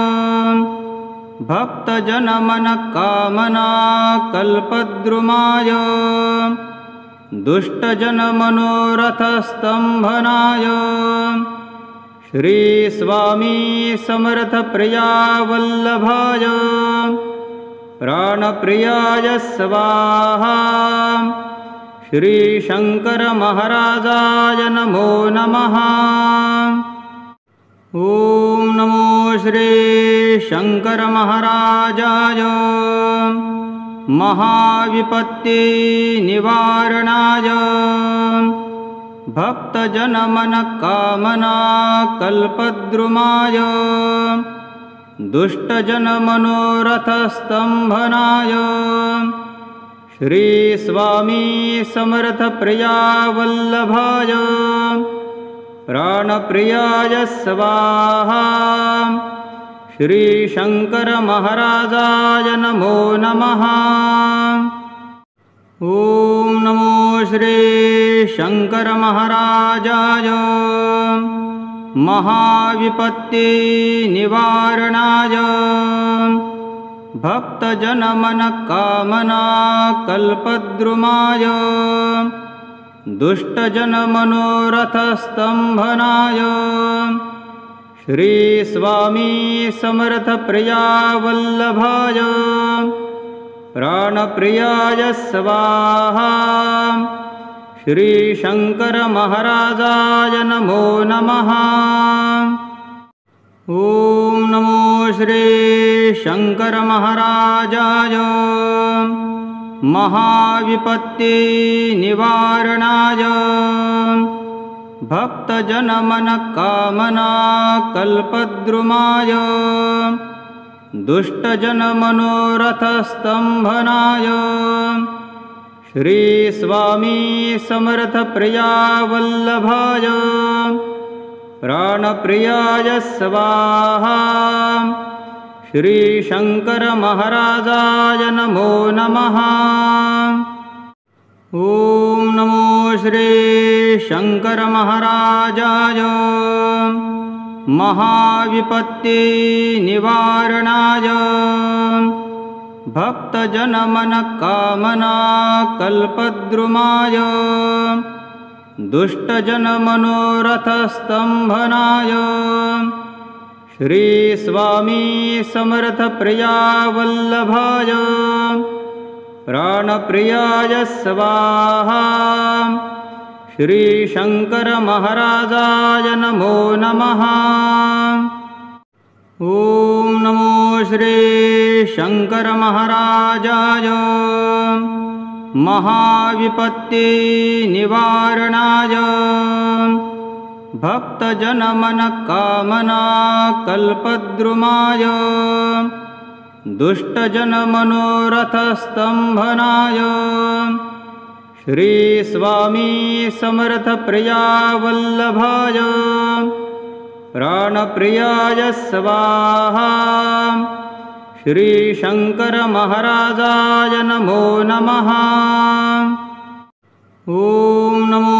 भक्तजनमनःकामना कल्पद्रुमाय दुष्टजनमनोरथस्तम्भनाय श्रीस्वामी समर्थप्रियावल्लभाय प्राणप्रियाय स्वाहा। श्रीशङ्करमहाराजाय नमो नमः। ॐ नमो श्रीशङ्करमहाराजाय महाविपत्तिनिवारणाय भक्तजनमनःकामना कल्पद्रुमाय दुष्टजनमनोरथस्तम्भनाय श्रीस्वामी समर्थप्रियावल्लभाय प्राणप्रियाय स्वाहा। श्रीशङ्करमहाराजाय नमो नमः। ॐ नमो श्रीशङ्करमहाराजाय महाविपत्तिनिवारणाय भक्तजनमनःकामना कल्पद्रुमाय दुष्टजनमनोरथस्तम्भनाय श्रीस्वामी समर्थप्रियावल्लभाय प्राणप्रियाय स्वाहा। श्रीशङ्करमहाराजाय नमो नमः। ॐ नमो श्रीशङ्करमहाराजाय महाविपत्तिनिवारणाय भक्तजनमनःकामना कल्पद्रुमाय दुष्टजनमनोरथस्तम्भनाय श्रीस्वामी समर्थप्रियावल्लभाय प्राणप्रियाय स्वाहा। श्रीशङ्करमहाराजाय नमो नमः। ॐ नमो श्रीशङ्करमहाराजाय महाविपत्तिनिवारणाय भक्तजनमनःकामना कल्पद्रुमाय दुष्टजनमनोरथस्तम्भनाय श्रीस्वामी समर्थप्रियावल्लभाय प्राणप्रियाय स्वाहा। श्रीशङ्करमहाराजाय नमो नमः। ॐ नमो श्रीशङ्करमहाराजाय महाविपत्तिनिवारणाय भक्तजनमनःकामना कल्पद्रुमाय दुष्टजनमनोरथस्तम्भनाय श्रीस्वामी समर्थप्रियावल्लभाय प्राणप्रियाय स्वाहा। श्रीशङ्करमहाराजाय नमो नमः। ॐ नमो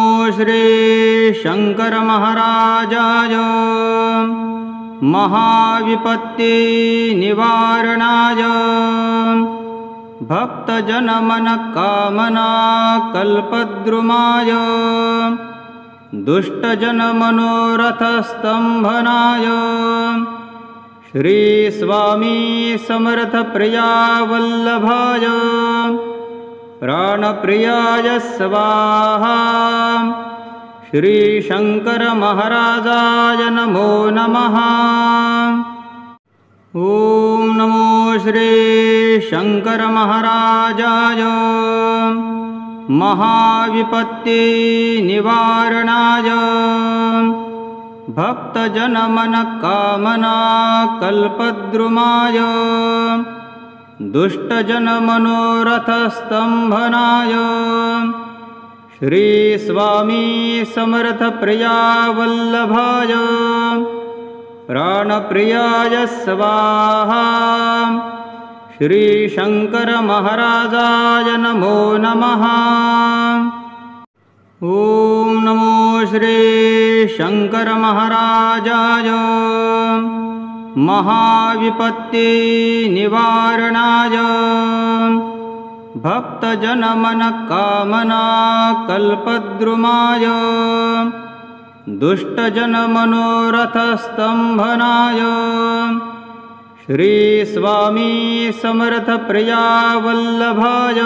श्रीशङ्करमहाराजाय महाविपत्तिनिवारणाय भक्तजनमनःकामना कल्पद्रुमाय दुष्टजनमनोरथस्तम्भनाय श्री स्वामी समर्थ प्रिया वल्लभाय प्राणप्रियाय स्वाहा। श्री शंकर महाराजाय नमो नमः। ओम नमो श्री शंकर महाराजाय महाविपत्ति निवारणाय भक्तजन मन कामना कल्पद्रुमाय दुष्टजन मनोरथ स्तंभनाय श्री स्वामी समर्थ प्रिया वल्लभाय प्राणप्रियाय स्वाहा। श्री शंकर महाराजाय नमो नमः। ओम नमो श्री शंकर महाराजाय महाविपत्ति निवारणाय भक्तजन मन कामना कल्पद्रुमाय दुष्टजन मनोरथ स्तंभनाय श्री स्वामी समर्थ प्रिया वल्लभाय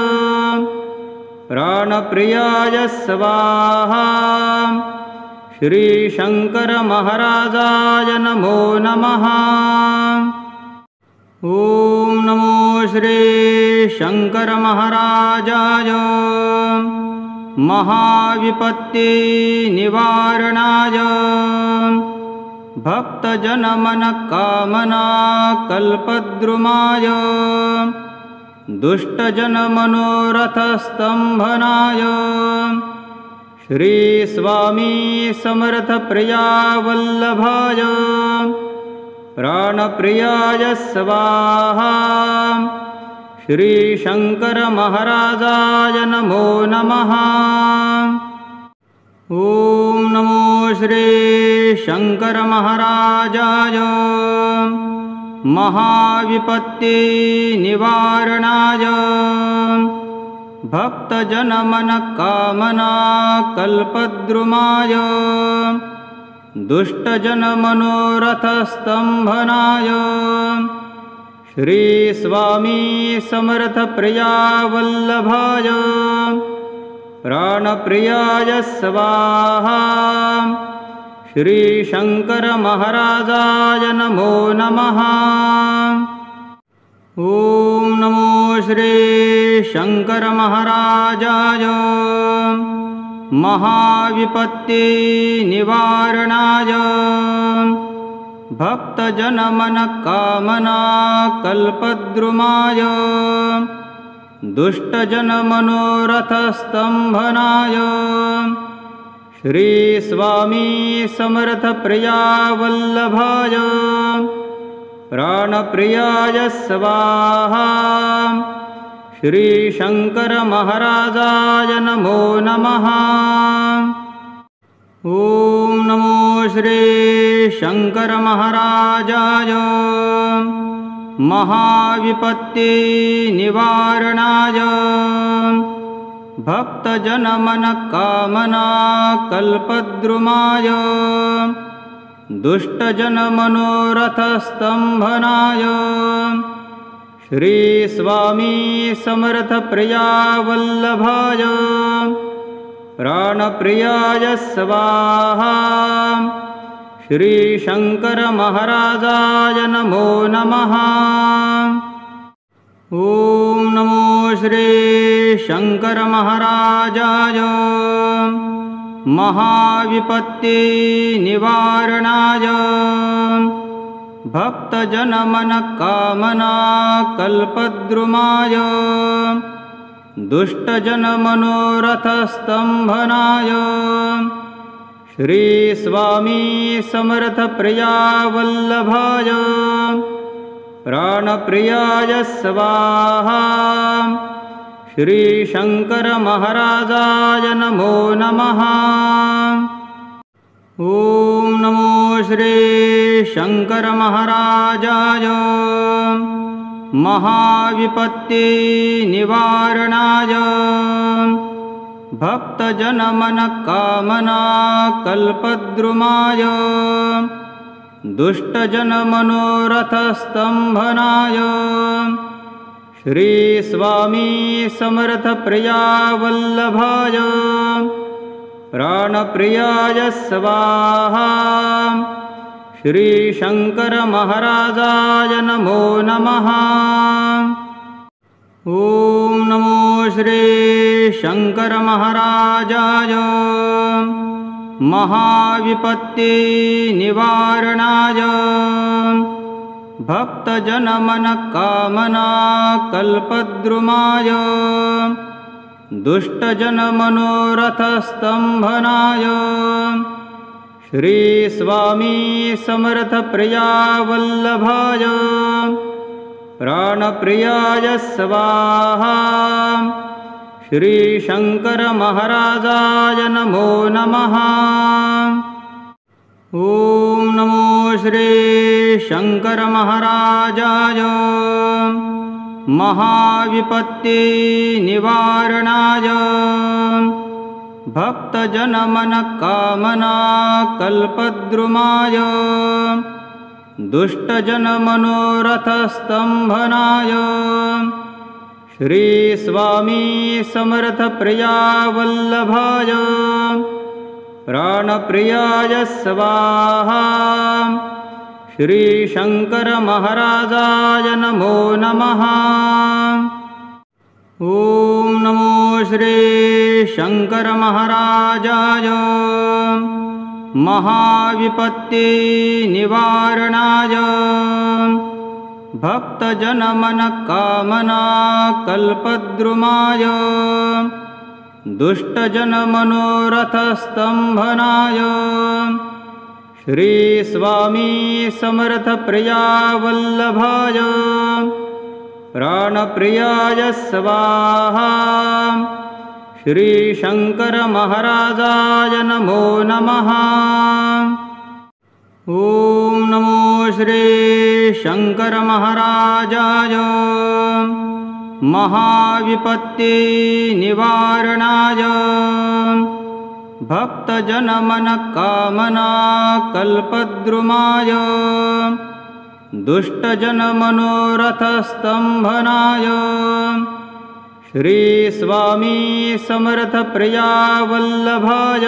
प्राणप्रियाय स्वाहा। श्री शंकर महाराजाय नमो नमः। ओम नमो श्री शंकर महाराजाय महाविपत्ति निवारणाय भक्तजन मन कामना कल्पद्रुमाय दुष्टजन मनोरथ स्तंभनाय श्री स्वामी समर्थ प्रिया वल्लभाय प्राणप्रियाय स्वाहा। श्री शंकर महाराजाय नमो नमः। ओम नमो श्री शंकर महाराजाय महाविपत्ति निवारणाय भक्तजन मन कामना कल्पद्रुमाय दुष्टजन मनोरथ स्तंभनाय श्री स्वामी समर्थ प्रिया वल्लभाय प्राणप्रियाय स्वाहा। श्री शंकर महाराजाय नमो नमः। ओम नमो श्री शंकर महाराजाय महाविपत्ति निवारणाय भक्तजन मन कामना कल्पद्रुमाय दुष्टजन मनोरथ स्तंभनाय श्री स्वामी समर्थ प्रिया वल्लभाय प्राणप्रियाय स्वाहा। श्री शंकर महाराजाय नमो नमः। ओम नमो श्री शंकर महाराजाय महाविपत्ति निवारणाय भक्तजन मन कामना कल्पद्रुमाय दुष्टजन मनोरथ स्तंभनाय श्री स्वामी समर्थ प्रिया वल्लभाय प्राणप्रियाय स्वाहा। श्री शंकर महाराजाय नमो नमः। ओम नमो श्री शंकर महाराजाय महाविपत्ति निवारणाय भक्तजन मन कामना कल्पद्रुमाय दुष्टजन मनोरथ स्तंभनाय श्री स्वामी समर्थ प्रिया वल्लभाय प्राणप्रियाय स्वाहा। श्री शंकर महाराजाय नमो नमः। ओम नमो श्री शंकर महाराजाय महाविपत्ति निवारणाय भक्तजन मन कामना कल्पद्रुमाय दुष्टजनमनोरथस्तम्भनाय श्री स्वामी समर्थ प्रिया वल्लभाय प्राणप्रियाय स्वाहा। श्री शंकर महाराजाय नमो नमः। ओम नमो श्री शंकर महाराजाय महाविपत्ति निवारणाय भक्तजनमनकामना कल्पद्रुमाय दुष्टजनमनोरथस्तम्भनाय श्री स्वामी समर्थ प्रिया वल्लभाय प्राणप्रियाय स्वाहा। श्री शंकर महाराजाय नमो नमः। ओम नमो श्री शंकर महाराजाय महाविपत्ति निवारणाय भक्तजनमनकामना कल्पद्रुमाय दुष्टजनमनोरथस्तम्भनाय श्री स्वामी समर्थ प्रिया वल्लभाय प्राणप्रियाय स्वाहा। श्री शंकर महाराजाय नमो नमः। ओम नमो श्री शंकर महाराजाय महाविपत्ति निवारणाय भक्तजनमनकामना कल्पद्रुमाय दुष्टजनमनोरथस्तम्भनाय श्री स्वामी समर्थ प्रिया वल्लभाय प्राणप्रियाय स्वाहा। श्री शंकर महाराजाय नमो नमः। ओम नमो श्री शंकर महाराजाय महाविपत्ति निवारणाय भक्तजनमनकामना कल्पद्रुमाय दुष्टजनमनोरथस्तम्भनाय श्री स्वामी समर्थ प्रिया वल्लभाय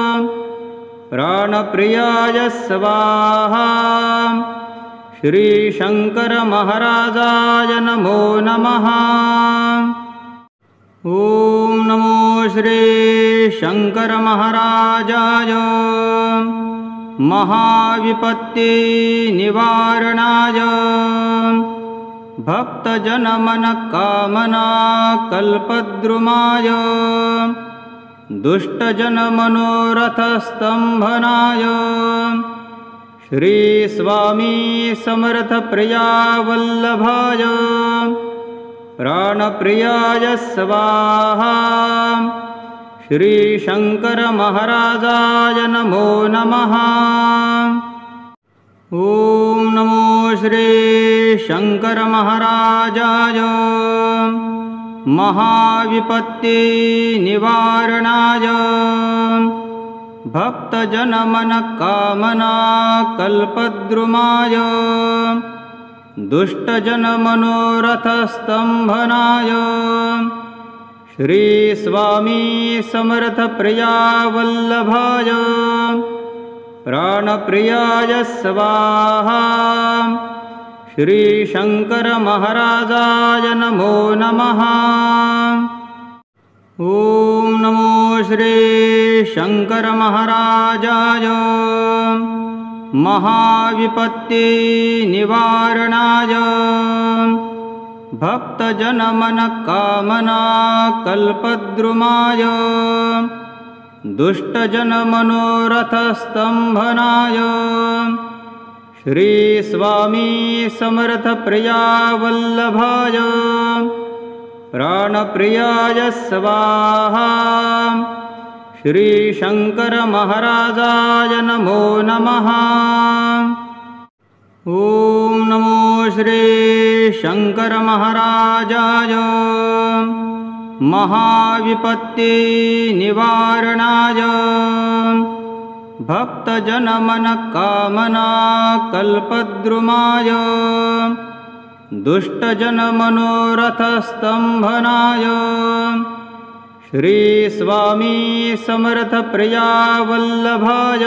प्राणप्रियाय स्वाहा। श्री शंकर महाराजाय नमो नमः। ओम नमो श्री शंकर महाराजाय महाविपत्ति निवारणाय भक्तजनमनकामना कल्पद्रुमाय दुष्टजनमनोरथस्तम्भनाय श्री स्वामी समर्थ प्रिया वल्लभाय प्राणप्रियाय स्वाहा। श्री शंकर महाराजाय नमो नमः। ओम नमो श्री शंकर महाराजाय महाविपत्ति निवारणाय भक्तजनमनकामना कल्पद्रुमाय दुष्टजनमनोरथस्तम्भनाय श्री स्वामी समर्थ प्रिया वल्लभाय प्राणप्रियाय स्वाहा। श्री शंकर महाराजाय नमो नमः। ओम नमो श्री शंकर महाराजाय महाविपत्ति निवारणाय भक्तजनमनकामना कल्पद्रुमाय दुष्टजनमनोरथस्तम्भनाय श्री स्वामी समर्थ प्रिया वल्लभाय प्राणप्रियाय स्वाहा। श्री शंकर महाराजाय नमो नमः। ओम नमो श्री शंकर महाराजाय महाविपत्ति निवारणाय भक्तजनमनःकामना कल्पद्रुमाय दुष्टजनमनोरथस्तम्भनाय श्री स्वामी समर्थप्रिया वल्लभाय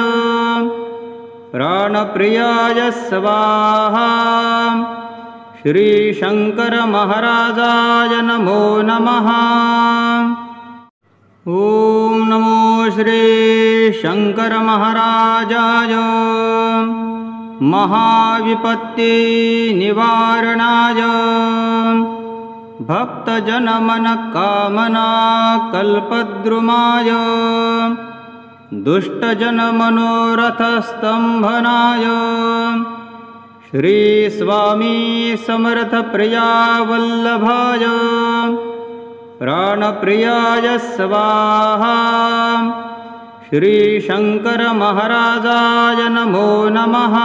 प्राणप्रियाय स्वाहा। श्री शंकर महाराजाय नमो नमः। ओम नमो श्री शंकर महाराजाय महाविपत्ति निवारणाय भक्तजनमनःकामना कल्पद्रुमाय दुष्टजनमनोरथस्तम्भनाय श्री स्वामी समर्थप्रिया वल्लभाय प्राणप्रियाय स्वाहा। श्री शंकर महाराजाय नमो नमः।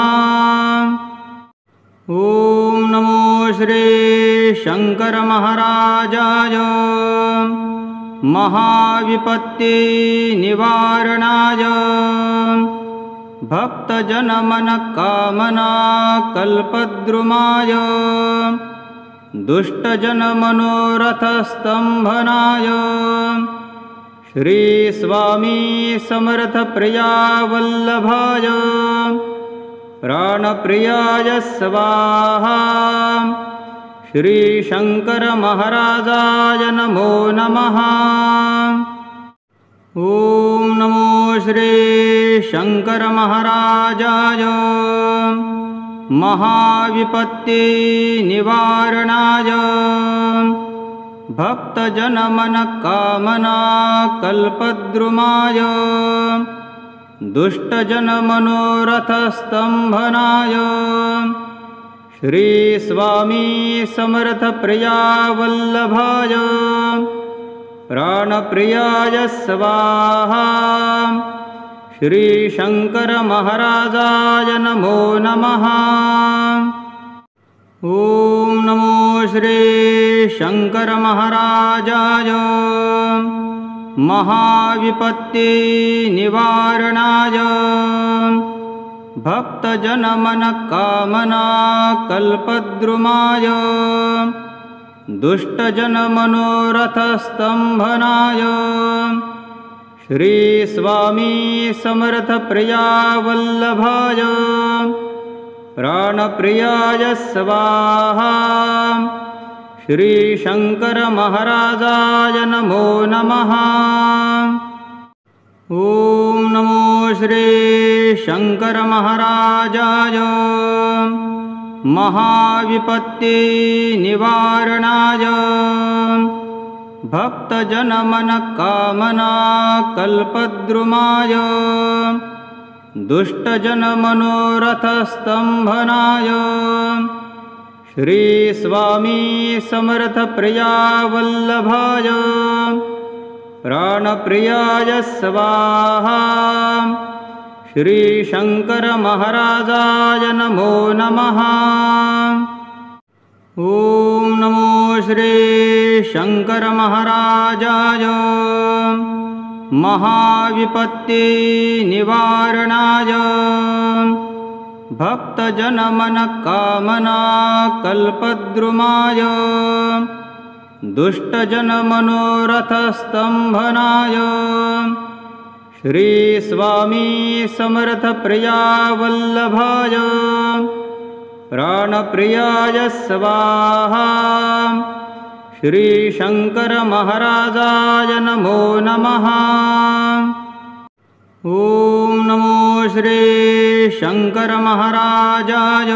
ओम नमो श्री शंकर महाराजाय महाविपत्ति निवारणाय भक्तजनमनःकामना कल्पद्रुमाय दुष्टजनमनोरथस्तम्भनाय श्री स्वामी समर्थप्रिया वल्लभाय प्राणप्रियाय स्वाहा। श्री शंकर महाराजाय नमो नमः। ओम नमो श्री शंकर महाराजाय महाविपत्ति निवारणाय भक्तजनमनःकामना कल्पद्रुमाय दुष्टजनमनोरथस्तम्भनाय श्री स्वामी समर्थप्रिया वल्लभाय प्राणप्रियाय स्वाहा। श्री शंकर महाराजाय नमो नमः। ओम नमो श्री शंकर महाराजाय महाविपत्ति निवारणाय भक्तजनमनःकामना कल्पद्रुमाय दुष्टजनमनोरथस्तम्भनाय श्री स्वामी समर्थप्रिया वल्लभाय प्राणप्रियाय स्वाहा। श्री शंकर महाराजाय नमो नमः। ओम नमो श्री शंकर महाराजाय महाविपत्ति निवारणाय भक्तजनमनःकामना कल्पद्रुमाय दुष्टजनमनोरथस्तम्भनाय श्री स्वामी समर्थप्रिया वल्लभाय प्राणप्रियाय स्वाहा। श्री शंकर महाराजाय नमो नमः। ओम नमो श्री शंकर महाराजाय महाविपत्ति निवारणाय भक्तजनमनःकामना कल्पद्रुमाय दुष्टजनमनोरथस्तम्भनाय श्री स्वामी समर्थप्रिया वल्लभाय प्राणप्रियाय स्वाहा। श्री शंकर महाराजाय नमो नमः। ओम नमो श्री शंकर महाराजाय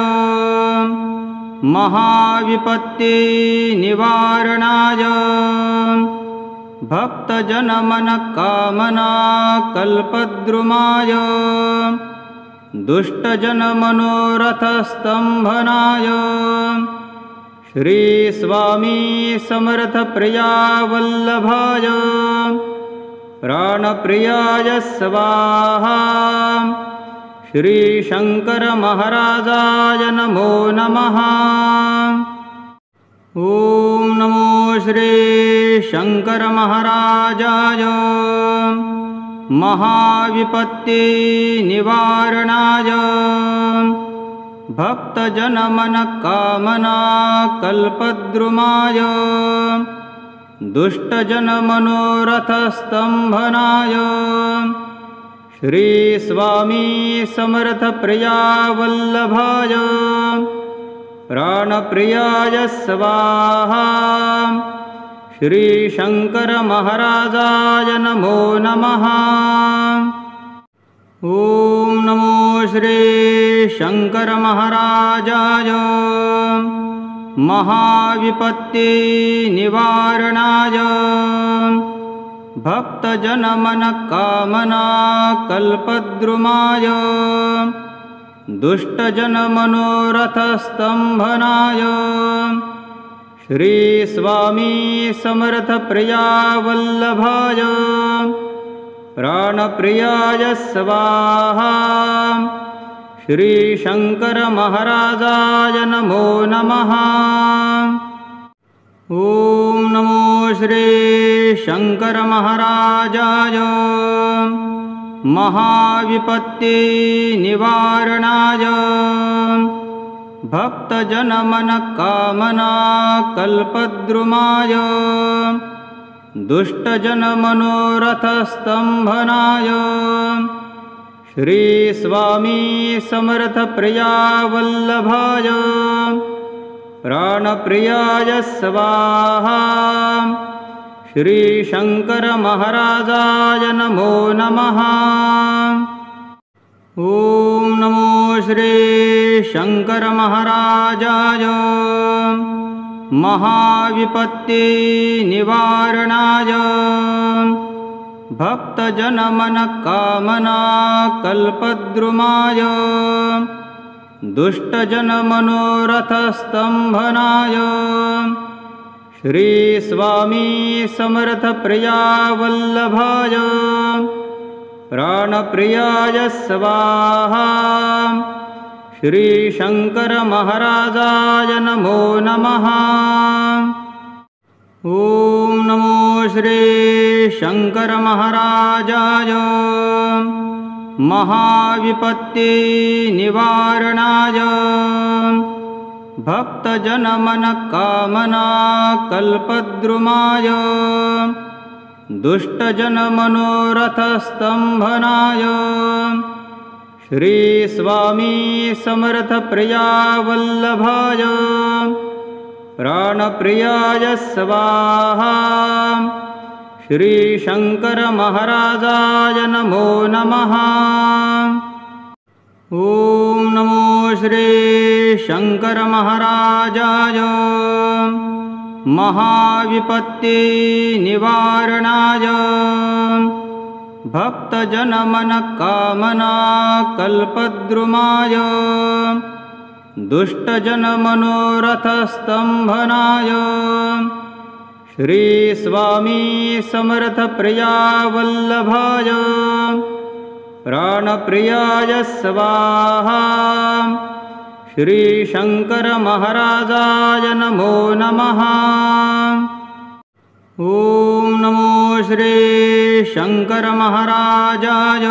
महाविपत्ति निवारणाय भक्तजनमनःकामना कल्पद्रुमाय दुष्टजनमनोरथस्तम्भनाय श्री स्वामी समर्थप्रिया वल्लभाय प्राणप्रियाय स्वाहा। श्री शंकर महाराजाय नमो नमः। ओम नमो श्री शंकर महाराजाय महाविपत्तिनिवारणाय भक्तजनमनःकामना कल्पद्रुमाय दुष्टजनमनोरथस्तम्भनाय श्री स्वामी समर्थप्रिया वल्लभाय प्राणप्रियाय स्वाहा। श्री शंकर महाराजाय नमो नमः। ओम नमो श्री शंकर महाराजाय महाविपत्तिनिवारणाय भक्तजनमनःकामना कल्पद्रुमाय दुष्टजनमनोरथस्तम्भनाय श्री स्वामी समर्थप्रिया वल्लभाय प्राणप्रियाय स्वाहा। श्री शंकर महाराजाय नमो नमः। ओम नमो श्री शंकर महाराजाय महाविपत्तिनिवारणाय भक्तजनमनःकामना कल्पद्रुमाय दुष्टजनमनोरथस्तम्भनाय श्री स्वामी समर्थप्रिया वल्लभाय प्राणप्रियाय स्वाहा। श्री शंकर महाराजाय नमो नमः। ओम नमो श्री शंकर महाराजाय महाविपत्तिनिवारणाय भक्तजनमनःकामना कल्पद्रुमाय दुष्टजनमनोरथस्तम्भनाय श्री स्वामी समर्थप्रिया वल्लभाय प्राणप्रियाय स्वाहा। श्री शंकर महाराजाय नमो नमः। ओम नमो श्री शंकर महाराजाय महाविपत्तिनिवारणाय भक्तजनमनःकामना कल्पद्रुमाय दुष्टजनमनोरथस्तम्भनाय श्री स्वामी समर्थप्रिया वल्लभाय प्राणप्रियाय स्वाहा। श्री शंकर महाराजाय नमो नमः। ओम नमो श्री शंकर महाराजाय महाविपत्तिनिवारणाय भक्तजनमनःकामना कल्पद्रुमाय दुष्टजनमनोरथस्तम्भनाय श्री स्वामी समर्थप्रिया वल्लभाय प्राणप्रियाय स्वाहा। श्री शंकर महाराजाय नमो नमः। ओम नमो श्री शंकर महाराजाय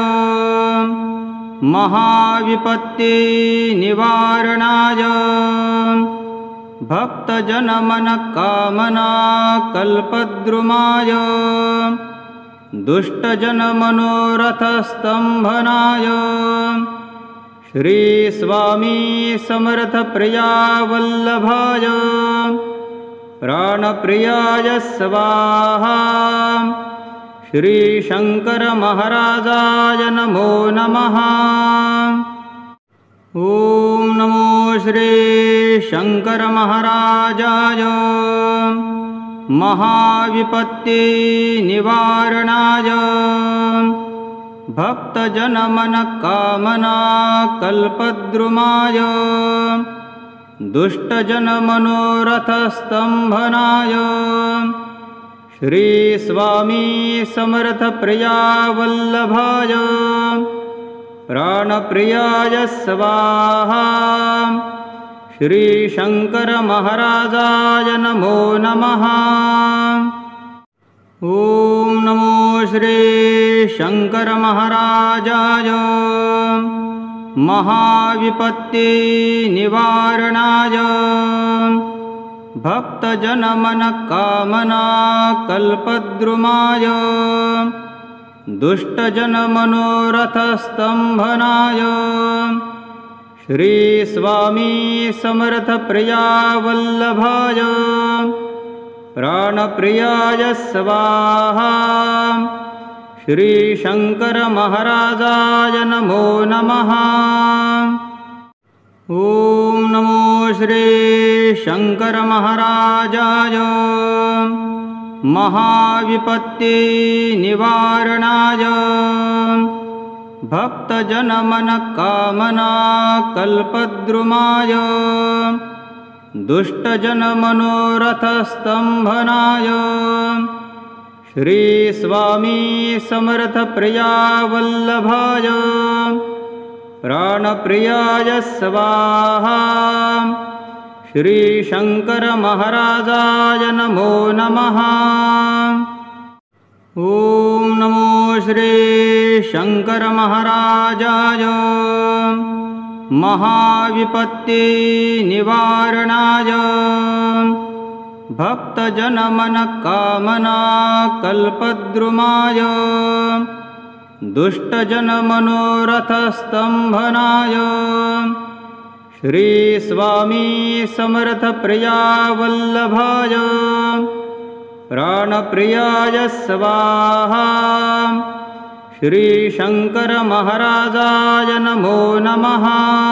महाविपत्तिनिवारणाय भक्तजनमनःकामना कल्पद्रुमाय दुष्टजनमनोरथस्तम्भनाय श्री स्वामी समर्थप्रिया वल्लभाय प्राणप्रियाय स्वाहा। श्री शंकर महाराजाय नमो नमः। ओम नमो श्री शंकर महाराजाय महाविपत्तिनिवारणाय भक्तजनमनःकामना कल्पद्रुमाय दुष्टजनमनोरथस्तम्भनाय श्री स्वामी समर्थप्रिया वल्लभाय प्राणप्रियाय स्वाहा। श्री शंकर महाराजाय नमो नमः। ओम नमो श्री शङ्करमहाराजाय महाविपत्तिनिवारणाय भक्तजनमनःकामना कल्पद्रुमाय दुष्टजनमनोरथस्तम्भनाय श्री स्वामी समर्थप्रिया वल्लभाय प्राणप्रियाय स्वाहा। श्री शंकर महाराजाय नमो नमः। ओम नमो श्री शंकर महाराजाय महाविपत्तिनिवारणाय भक्तजनमनःकामना कल्पद्रुमाय दुष्टजनमनोरथस्तम्भनाय श्री स्वामी समर्थप्रिया वल्लभाय प्राणप्रियाय स्वाहा। श्री शंकर महाराजाय नमो नमः। ओम नमो श्री शंकर महाराजाय महाविपत्तिनिवारणाय भक्तजनमनःकामना कल्पद्रुमाय दुष्टजनमनोरथस्तम्भनाय श्री स्वामी समर्थप्रिया वल्लभाय प्राणप्रियाय स्वाहा। श्री शंकर महाराजाय नमो नमः।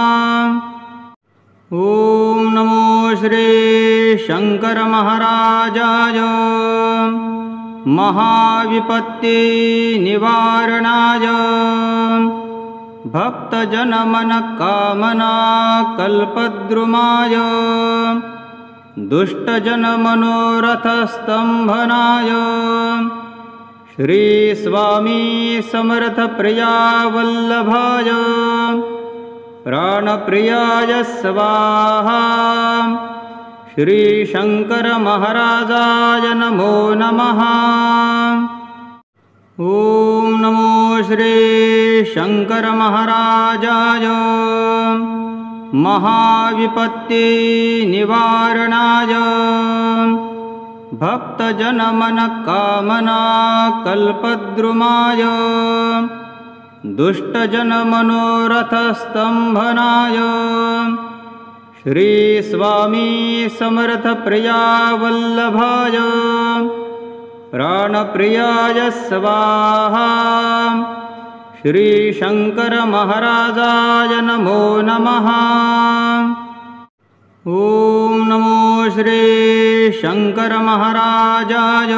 ओम नमो श्री शंकर महाराजाय महाविपत्तिनिवारणाय भक्तजनमनःकामना कल्पद्रुमाय दुष्टजनमनोरथस्तम्भनाय श्री स्वामी समर्थप्रिया वल्लभाय प्राणप्रियाय स्वाहा। श्री शंकर महाराजाय नमो नमः। ओम नमो श्री शंकर महाराजाय महाविपत्तिनिवारणाय भक्तजनमनःकामना कल्पद्रुमाय दुष्टजनमनोरथस्तम्भनाय श्री स्वामी समर्थप्रिया वल्लभाय प्राणप्रियाय स्वाहा। श्री शंकर महाराजाय नमो नमः। ओम नमो श्री शंकर महाराजाय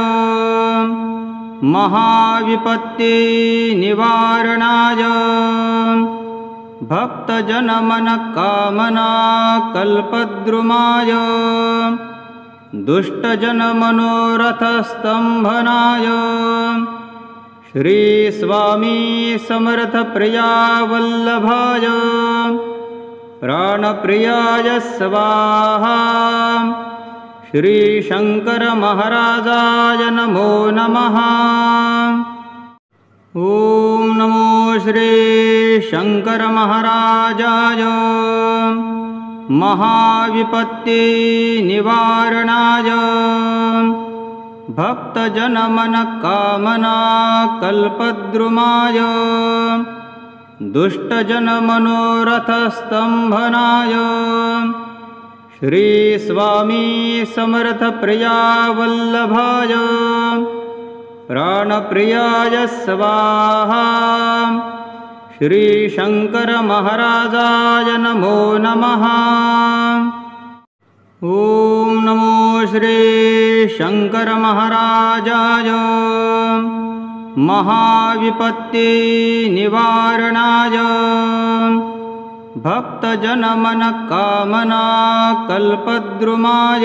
महाविपत्तिनिवारणाय भक्तजनमनःकामना कल्पद्रुमाय दुष्टजनमनोरथस्तम्भनाय श्री स्वामी समर्थप्रिया वल्लभाय प्राणप्रियाय स्वाहा। श्री शंकर महाराजाय नमो नमः। ओम नमो श्री शंकर महाराजाय महाविपत्तिनिवारणाय भक्तजनमनःकामना कल्पद्रुमाय दुष्टजनमनोरथस्तम्भनाय श्री स्वामी समर्थप्रिया वल्लभाय प्राणप्रियाय स्वाहा। श्री शंकर महाराजाय नमो नमः। ओम नमो श्री शंकर महाराजाय महाविपत्तिनिवारणाय भक्तजनमनःकामना कल्पद्रुमाय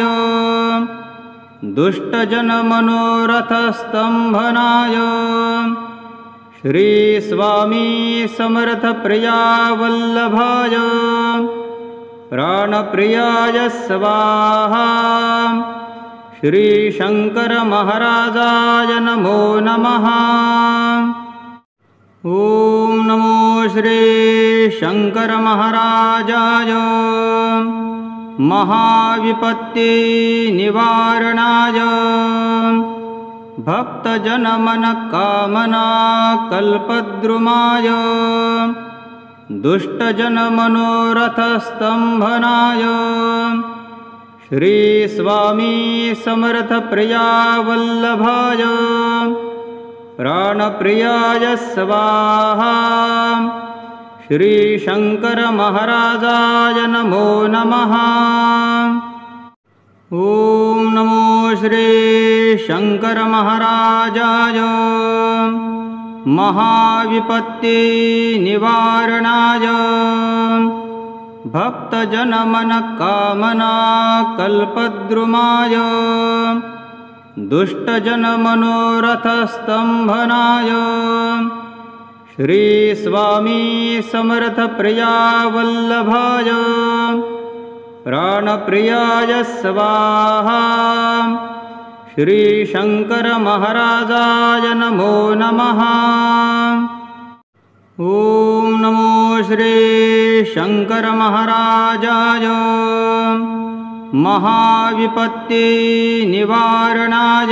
दुष्टजनमनोरथस्तम्भनाय श्री स्वामी समर्थप्रिया वल्लभाय प्राणप्रियाय स्वाहा। श्री शंकर महाराजाय नमो नमः। ॐ नमो श्री शंकर महाराजाय महाविपत्ति निवारणाय भक्तजन मन कामना कल्पद्रुमाय दुष्टजन मनोरथ स्तंभनाय श्री स्वामी समर्थ प्रिया वल्लभाय प्राणप्रियाय स्वाहा। श्री शंकर महाराजाय नमो नमः। ॐ नमो श्री शंकर महाराजाय महाविपत्ति निवारणाय भक्तजन मन कामना कल्पद्रुमाय दुष्टजन मनोरथ स्तंभनाय श्री स्वामी समर्थ प्रिया वल्लभाय प्राणप्रियाय स्वाहा। श्री शंकर महाराजाय नमो नमः। ॐ नमो श्री शंकर महाराजाय महाविपत्ति निवारणाय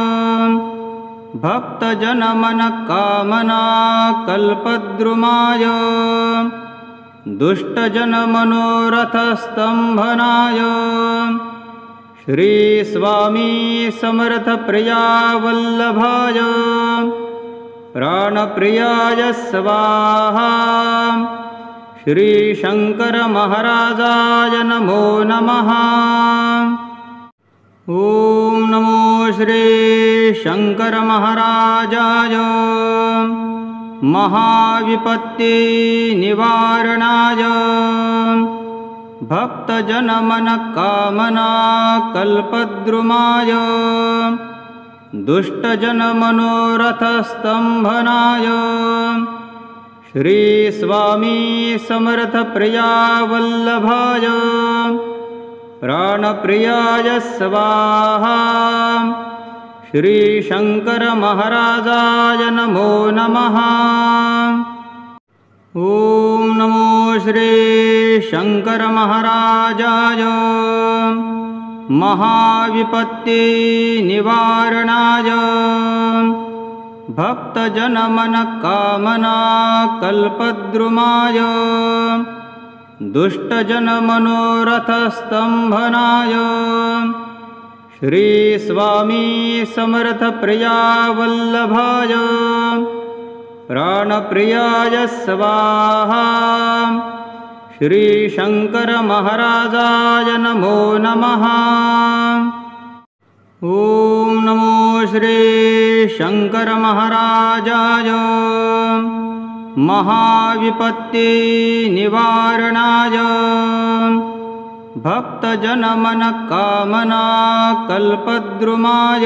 भक्तजन मन कामना कल्पद्रुमाय दुष्टजन मनोरथ स्तंभनाय श्री स्वामी समर्थ प्रिया वल्लभाय प्राणप्रियाय स्वाहा। श्री शंकर महाराजाय नमो नमः। ॐ नमो श्री शंकर महाराजाय महाविपत्ति निवारणाय भक्तजन मन कामना कल्पद्रुमाय दुष्टजन मनोरथ स्तंभनाय श्री स्वामी समर्थ प्रिया वल्लभाय प्राणप्रियाय स्वाहा। श्री शंकर महाराजाय नमो नमः। ॐ नमो श्री शंकर महाराजाय महाविपत्ति निवारणाय भक्तजन मन कामना कल्पद्रुमाय दुष्टजन मनोरथ स्तंभनाय श्री स्वामी समर्थ प्रिया वल्लभाय प्राणप्रियाय स्वाहा। श्री शंकर महाराजाय नमो नमः। ॐ नमो श्री शंकर महाराजाय महाविपत्ति निवारणाय भक्तजन मन कामना कल्पद्रुमाय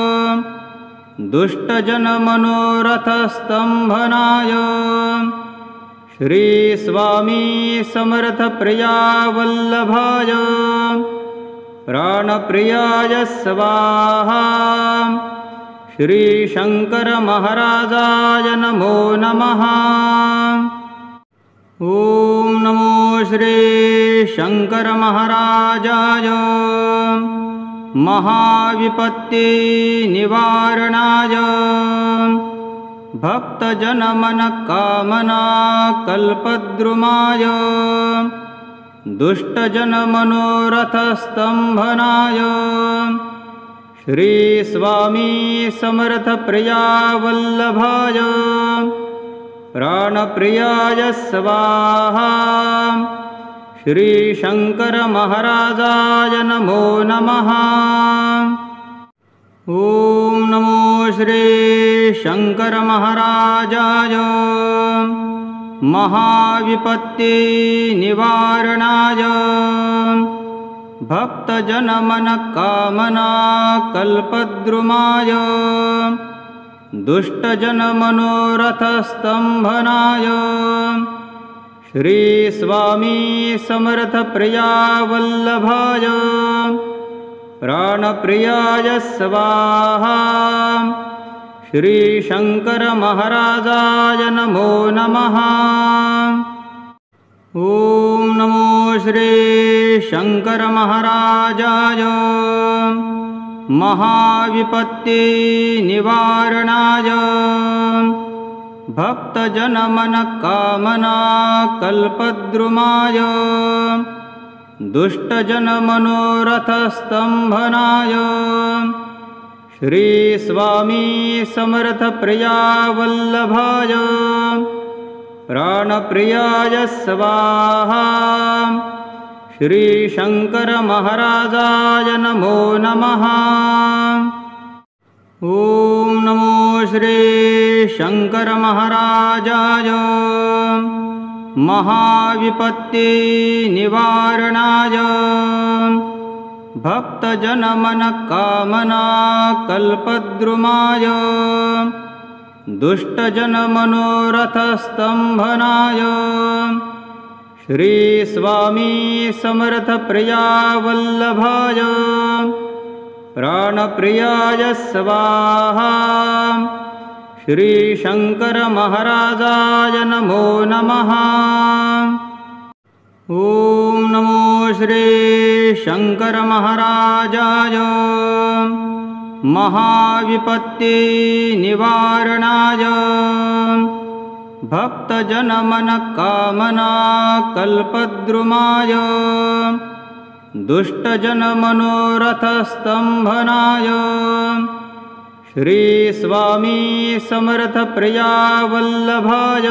दुष्टजन मनोरथ स्तंभनाय श्री स्वामी समर्थ प्रिया वल्लभाय प्राणप्रियाय स्वाहा। श्री शंकर महाराजाय नमो नमः। ॐ नमो श्री शंकर महाराजाय महाविपत्ति निवारणाय भक्तजन मन कामना कल्पद्रुमाय दुष्टजन मनोरथ स्तंभनाय श्री स्वामी समर्थ प्रिया वल्लभाय प्राणप्रियाय स्वाहा। श्री शंकर महाराजाय नमो नमः। ॐ नमो श्री शंकर महाराजाय महाविपत्ति निवारणाय भक्तजन मन कामना कल्पद्रुमाय दुष्टजन मनोरथ स्तंभनाय श्री स्वामी समर्थ प्रिया वल्लभाय प्राणप्रियाय स्वाहा। श्री शंकर महाराजाय नमो नमः। ओम नमो श्री शंकर महाराजाय महाविपत्ति निवारणाय भक्तजन मन कामना कल्पद्रुमाय दुष्टजन मनोरथ स्तंभनाय श्री स्वामी समर्थ प्रिया वल्लभाय प्राणप्रियाय स्वाहा। श्री शंकर महाराजाय नमो नमः। ओम नमो श्री शंकर महाराजाय महाविपत्ति निवारणाय भक्तजन मन कामना कल्पद्रुमाय दुष्टजन मनोरथ स्तंभनाय श्री स्वामी समर्थ प्रिया वल्लभाय प्राणप्रियाय स्वाहा। श्री शंकर महाराजाय नमो नमः। ओम नमो श्री शंकर महाराजाय महाविपत्ति निवारणाय भक्तजन मन कामना कल्पद्रुमाय दुष्टजन मनोरथ स्तंभनाय श्री स्वामी समर्थ प्रिया वल्लभाय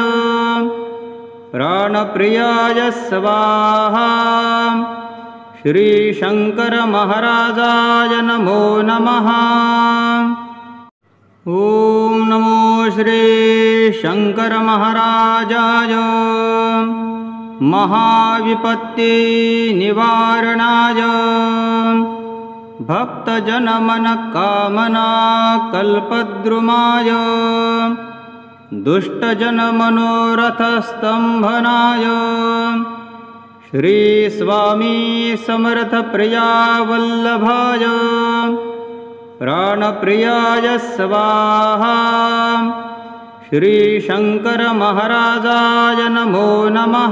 प्राणप्रियाय स्वाहा। श्री शंकर महाराजाय नमो नमः। ओम नमो श्री शंकर महाराजाय महाविपत्ति निवारणाय भक्तजन मन कामना कल्पद्रुमाय दुष्टजन मनोरथ स्तंभनाय श्री स्वामी समर्थ प्रिया वल्लभाय प्राणप्रियाय स्वाहा। श्री शंकर महाराजाय नमो नमः।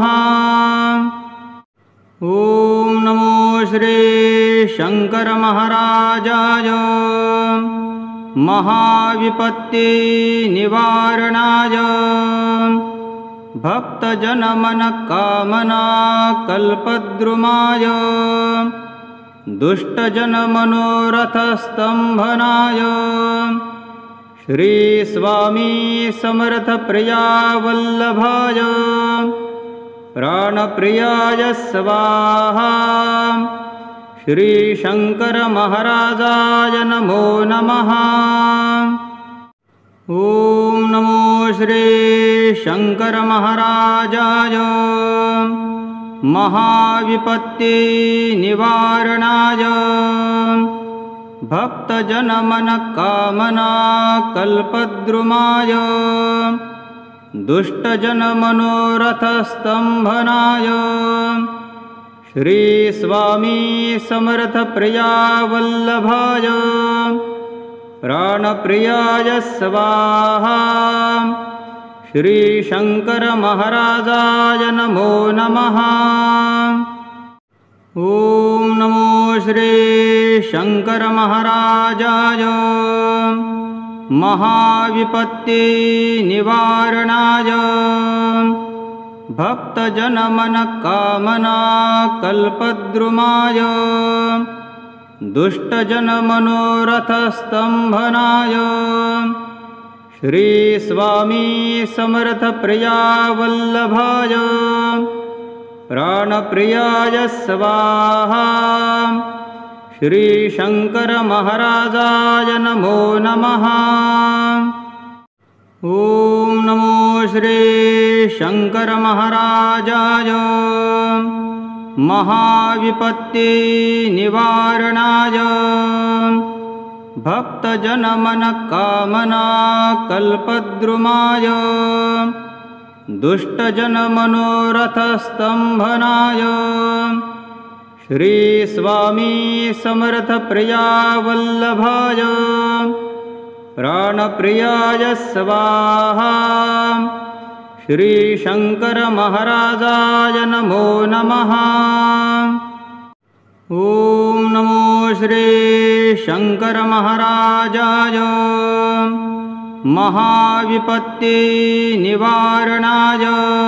ओम नमो श्री शंकर महाराजाय महाविपत्ति निवारणाय भक्तजन मन कामना कल्पद्रुमाय दुष्टजन मनोरथ स्तंभनाय श्री स्वामी समर्थ प्रिया वल्लभाय प्राणप्रियाय स्वाहा। श्री शंकर महाराजाय नमो नमः। ओम नमो श्री शंकर महाराजाय महाविपत्ति निवारणाय भक्तजन मन कामना कल्पद्रुमाय दुष्टजन मनोरथ स्तंभनाय श्री स्वामी समर्थ प्रिया वल्लभाय प्राणप्रियाय स्वाहा। श्री शंकर महाराजाय नमो नमः। ओम नमो श्री शंकर महाराजाय महाविपत्ति निवारणाय भक्तजन मन कामना कल्पद्रुमाय दुष्टजन मनोरथ स्तंभनाय श्री स्वामी समर्थ प्रिया वल्लभाय प्राणप्रियाय स्वाहा। श्री शंकर महाराजाय नमो नमः। ओम नमो श्री शंकर महाराजाय महाविपत्ति निवारणाय भक्तजन मन कामना कल्पद्रुमाय दुष्टजन मनोरथ स्तंभनाय श्री स्वामी समर्थ प्रिया वल्लभाय प्राणप्रियाय स्वाहा। श्रीशङ्करमहाराजाय नमो नमः। ॐ नमो श्रीशङ्करमहाराजाय महाविपत्तिनिवारणाय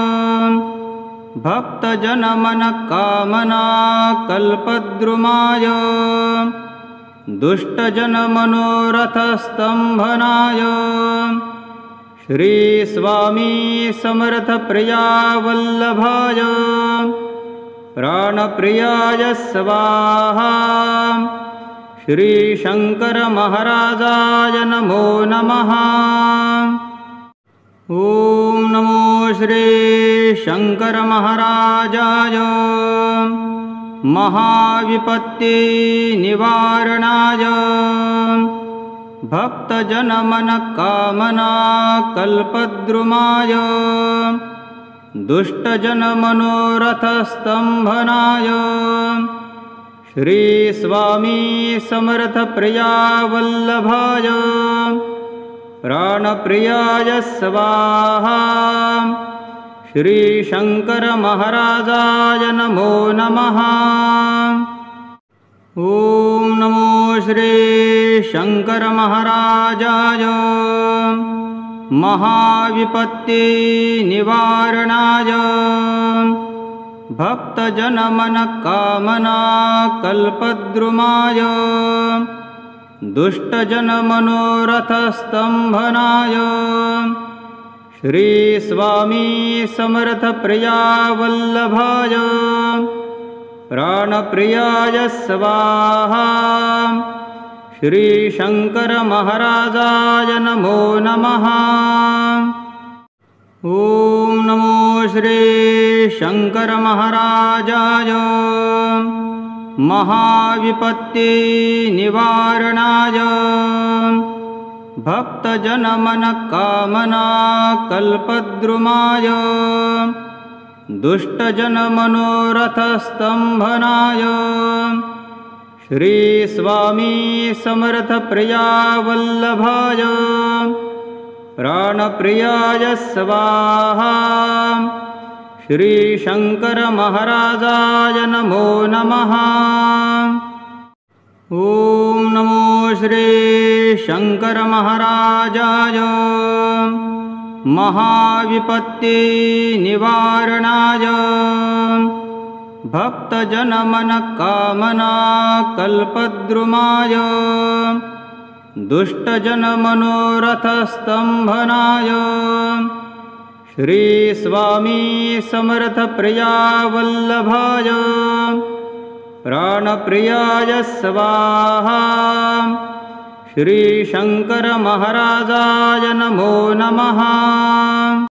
भक्तजनमनःकामना कल्पद्रुमाय दुष्टजनमनोरथस्तम्भनाय श्रीस्वामी समर्थप्रिया वल्लभाय प्राणप्रियाय स्वाहा। श्रीशङ्करमहाराजाय नमो नमः। ॐ नमो श्रीशङ्करमहाराजाय महाविपत्तिनिवारणाय भक्तजनमनःकामना कल्पद्रुमाय दुष्टजनमनोरथस्तम्भनाय श्रीस्वामी समर्थप्रिया वल्लभाय प्राणप्रियाय स्वाहा। श्रीशङ्करमहाराजाय नमो नमः। ॐ नमो श्रीशङ्करमहाराजाय महाविपत्तिनिवारणाय भक्तजनमनःकामना कल्पद्रुमाय दुष्टजनमनोरथस्तम्भनाय श्रीस्वामी समर्थप्रिया वल्लभाय प्राणप्रियाय स्वाहा। श्रीशङ्करमहाराजाय नमो नमः। ॐ नमो श्रीशङ्करमहाराजाय महाविपत्तिनिवारणाय भक्तजनमनःकामना कल्पद्रुमाय दुष्टजनमनोरथस्तम्भनाय श्रीस्वामी समर्थप्रिया वल्लभाय प्राणप्रियाय स्वाहा। श्रीशङ्करमहाराजाय नमो नमः। ॐ नमो श्रीशङ्करमहाराजाय महाविपत्तिनिवारणाय भक्तजनमनःकामना कल्पद्रुमाय दुष्टजनमनोरथस्तम्भनाय श्रीस्वामी समर्थप्रिया वल्लभाय प्राणप्रियाय स्वाहा। श्रीशङ्करमहाराजाय नमो नमः।